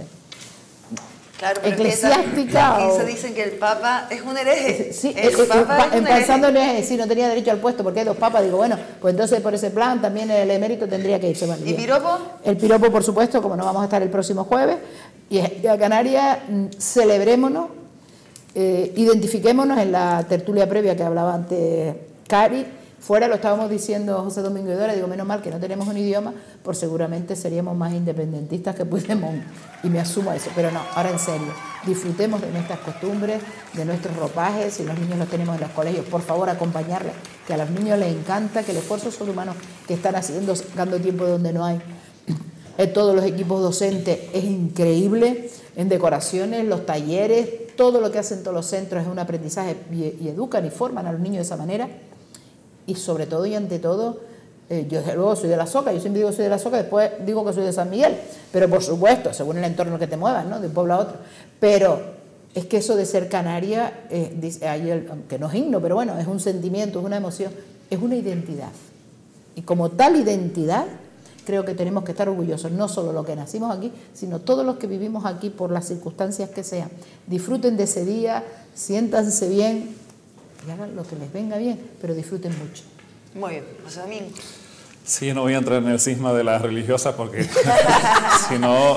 claro, eclesiástica. Aquí se dicen que el Papa es un hereje. Sí, pensando en hereje, sí, no tenía derecho al puesto porque hay 2 papas. Digo, bueno, pues entonces por ese plan también el emérito tendría que irse. Bueno, ¿y piropo? El piropo, por supuesto, como no vamos a estar el próximo jueves. Y a Canarias, celebrémonos, identifiquémonos en la tertulia previa que hablaba antes Cari. Fuera lo estábamos diciendo José Domingo y Dora, digo, menos mal que no tenemos un idioma, por seguramente seríamos más independentistas que Puigdemont, y me asumo a eso, pero no, ahora en serio, disfrutemos de nuestras costumbres, de nuestros ropajes, si los niños los tenemos en los colegios, por favor acompañarles, que a los niños les encanta, que el esfuerzo sobrehumano que están haciendo, sacando tiempo de donde no hay, en todos los equipos docentes es increíble, en decoraciones, los talleres, todo lo que hacen todos los centros es un aprendizaje y educan y forman a los niños de esa manera. Y sobre todo y ante todo, yo desde luego soy de La Soca, yo siempre digo que soy de La Soca, después digo que soy de San Miguel, pero por supuesto, según el entorno que te muevas, ¿no? De un pueblo a otro. Pero es que eso de ser canaria, que no es himno, pero bueno, es un sentimiento, es una emoción, es una identidad. Y como tal identidad, creo que tenemos que estar orgullosos, no solo los que nacimos aquí, sino todos los que vivimos aquí por las circunstancias que sean. Disfruten de ese día, siéntanse bien, y hagan lo que les venga bien, pero disfruten mucho. Muy bien, José Domingo. Sí, no voy a entrar en el cisma de las religiosas porque si no...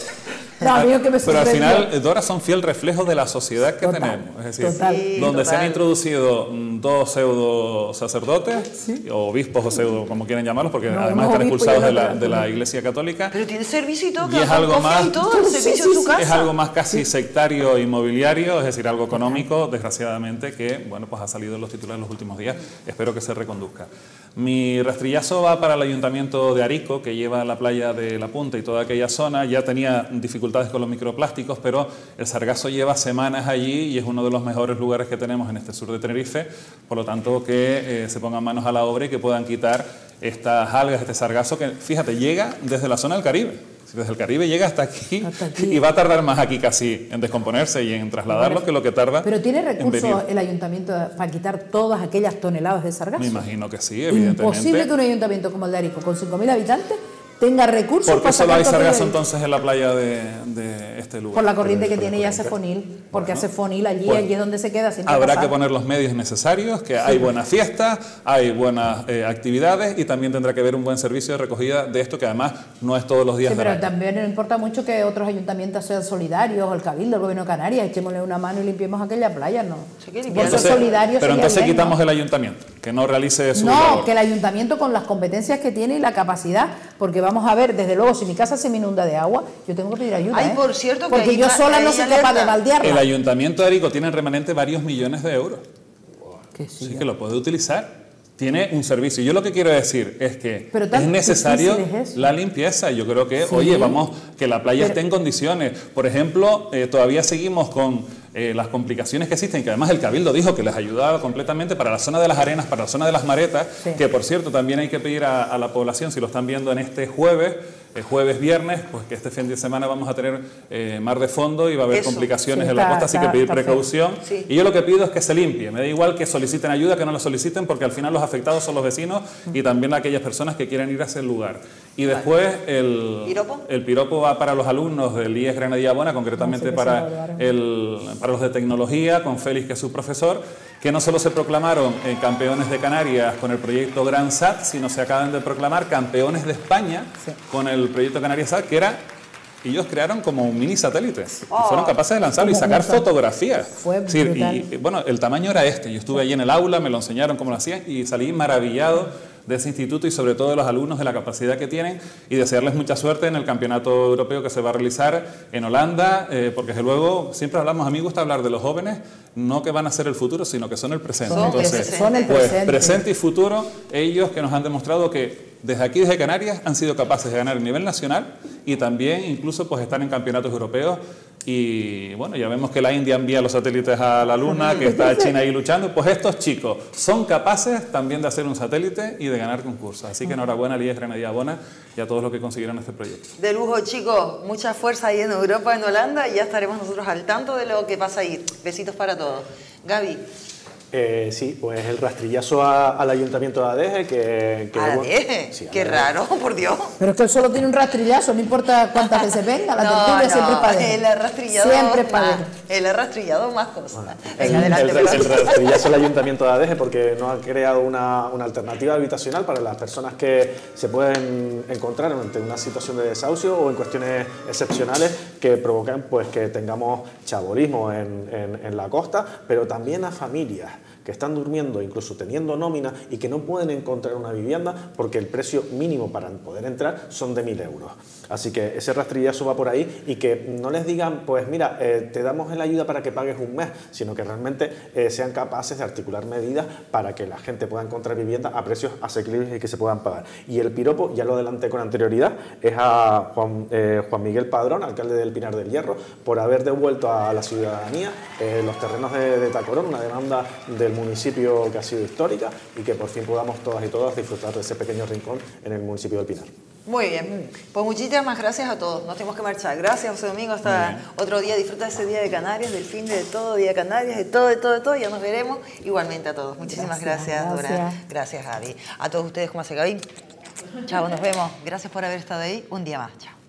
pero al final, Dora, son fiel reflejo de la sociedad que tenemos. Es decir, donde se han introducido 2 pseudo sacerdotes, o obispos o pseudo, como quieren llamarlos, porque además están expulsados de la Iglesia Católica. Pero tiene servicio y todo, y es algo más, servicio en su casa. Es algo más casi sectario inmobiliario, es decir, algo económico, desgraciadamente, que bueno, pues ha salido en los titulares en los últimos días. Espero que se reconduzca. Mi rastrillazo va para el Ayuntamiento de Arico, que lleva la playa de La Punta y toda aquella zona. Ya tenía dificultades con los microplásticos, pero el Sargazo lleva semanas allí y es uno de los mejores lugares que tenemos en este sur de Tenerife. Por lo tanto, que se pongan manos a la obra y que puedan quitar estas algas, este sargazo que, fíjate, llega desde la zona del Caribe. Desde el Caribe llega hasta aquí y va a tardar más aquí casi en descomponerse y en trasladarlo que lo que tarda. Pero ¿tiene recursos el ayuntamiento para quitar todas aquellas toneladas de sargazo? Me imagino que sí, evidentemente. Imposible que un ayuntamiento como el de Arico, con 5.000 habitantes, tenga recursos para sacar. ¿Por qué solo hay sargazo entonces en la playa de este lugar? Por la corriente que tiene y hace fonil, porque hace fonil allí, allí es donde se queda. Habrá que poner los medios necesarios, que hay buenas fiestas, hay buenas actividades y también tendrá que haber un buen servicio de recogida de esto que además no es todos los días. Sí, pero también no importa mucho que otros ayuntamientos sean solidarios, o el Cabildo, el Gobierno de Canarias, echémosle una mano y limpiemos aquella playa, ¿no? Pero entonces quitamos el ayuntamiento, que no realice su labor. No, que el ayuntamiento con las competencias que tiene y la capacidad, porque vamos a ver, desde luego, si mi casa se me inunda de agua, yo tengo que pedir ayuda. Ay, por cierto, que porque yo sola no soy capaz de baldearla. El Ayuntamiento de Arico tiene en remanente varios millones de euros. Que sí. Así que lo puede utilizar. Tiene un servicio. Yo lo que quiero decir es que es necesario la limpieza. Yo creo que, oye, vamos, que la playa esté en condiciones. Por ejemplo, todavía seguimos con las complicaciones que existen, que además el Cabildo dijo que les ayudaba completamente para la zona de las arenas, para la zona de las maretas, que por cierto también hay que pedir a la población, si lo están viendo en este jueves, viernes, pues que este fin de semana vamos a tener mar de fondo y va a haber complicaciones en la costa, así que pedir precaución. Y yo lo que pido es que se limpie. Me da igual que soliciten ayuda, que no la soliciten, porque al final los afectados son los vecinos y también aquellas personas que quieren ir a ese lugar. Y después el piropo va para los alumnos del IES Granadilla Bona, concretamente para los de tecnología, con Félix, que es su profesor, que no solo se proclamaron campeones de Canarias con el proyecto Gran Sat, sino se acaban de proclamar campeones de España con el proyecto Canarias Sat, que era... Ellos crearon como un mini satélite y fueron capaces de lanzarlo y sacar fotografías. Y bueno, el tamaño era este. Yo estuve allí en el aula, me lo enseñaron cómo lo hacían y salí maravillado de ese instituto y sobre todo de los alumnos, de la capacidad que tienen, y desearles mucha suerte en el campeonato europeo que se va a realizar en Holanda, porque desde luego siempre hablamos, a mí me gusta hablar de los jóvenes, no que van a ser el futuro, sino que son el presente. Son el presente. Presente y futuro, ellos que nos han demostrado que desde aquí, desde Canarias, han sido capaces de ganar a nivel nacional y también incluso pues están en campeonatos europeos. Y bueno, ya vemos que la India envía los satélites a la Luna, que está China ahí luchando. Pues estos chicos son capaces también de hacer un satélite y de ganar concursos. Así que enhorabuena al IES Granadilla Bona y a todos los que consiguieron este proyecto. De lujo, chicos. Mucha fuerza ahí en Europa, en Holanda, y ya estaremos nosotros al tanto de lo que pasa ahí. Besitos para todos. Gaby. Sí, pues el rastrillazo al Ayuntamiento de Adeje, que ¿Adeje? Sí, qué raro, por Dios. Pero es que él solo tiene un rastrillazo, no importa cuántas veces venga, la tertulia siempre es para Adeje. Él ha rastrillado siempre para Adeje. Él ha rastrillado más cosas. Bueno, el rastrillazo al Ayuntamiento de Adeje, porque nos ha creado una alternativa habitacional para las personas que se pueden encontrar ante una situación de desahucio o en cuestiones excepcionales que provocan pues que tengamos chabolismo en la costa, pero también a familias que están durmiendo, incluso teniendo nómina, y que no pueden encontrar una vivienda porque el precio mínimo para poder entrar son de 1.000 euros. Así que ese rastrillazo va por ahí, y que no les digan, pues mira, te damos la ayuda para que pagues un mes, sino que realmente sean capaces de articular medidas para que la gente pueda encontrar vivienda a precios asequibles y que se puedan pagar. Y el piropo, ya lo adelanté con anterioridad, es a Juan Miguel Padrón, alcalde del Pinar del Hierro, por haber devuelto a la ciudadanía los terrenos de Tacorón, una demanda del municipio que ha sido histórica, y que por fin podamos todas y todas disfrutar de ese pequeño rincón en el municipio del Pinar. Muy bien, pues muchísimas gracias a todos, nos tenemos que marchar. Gracias, José Domingo, hasta otro día. Disfruta ese día de Canarias, del fin de todo, día de Canarias, de todo, ya nos veremos. Igualmente a todos, muchísimas gracias Dora, gracias Javi, a todos ustedes, como hace Gaby. Chao, nos vemos, gracias por haber estado ahí un día más, chao.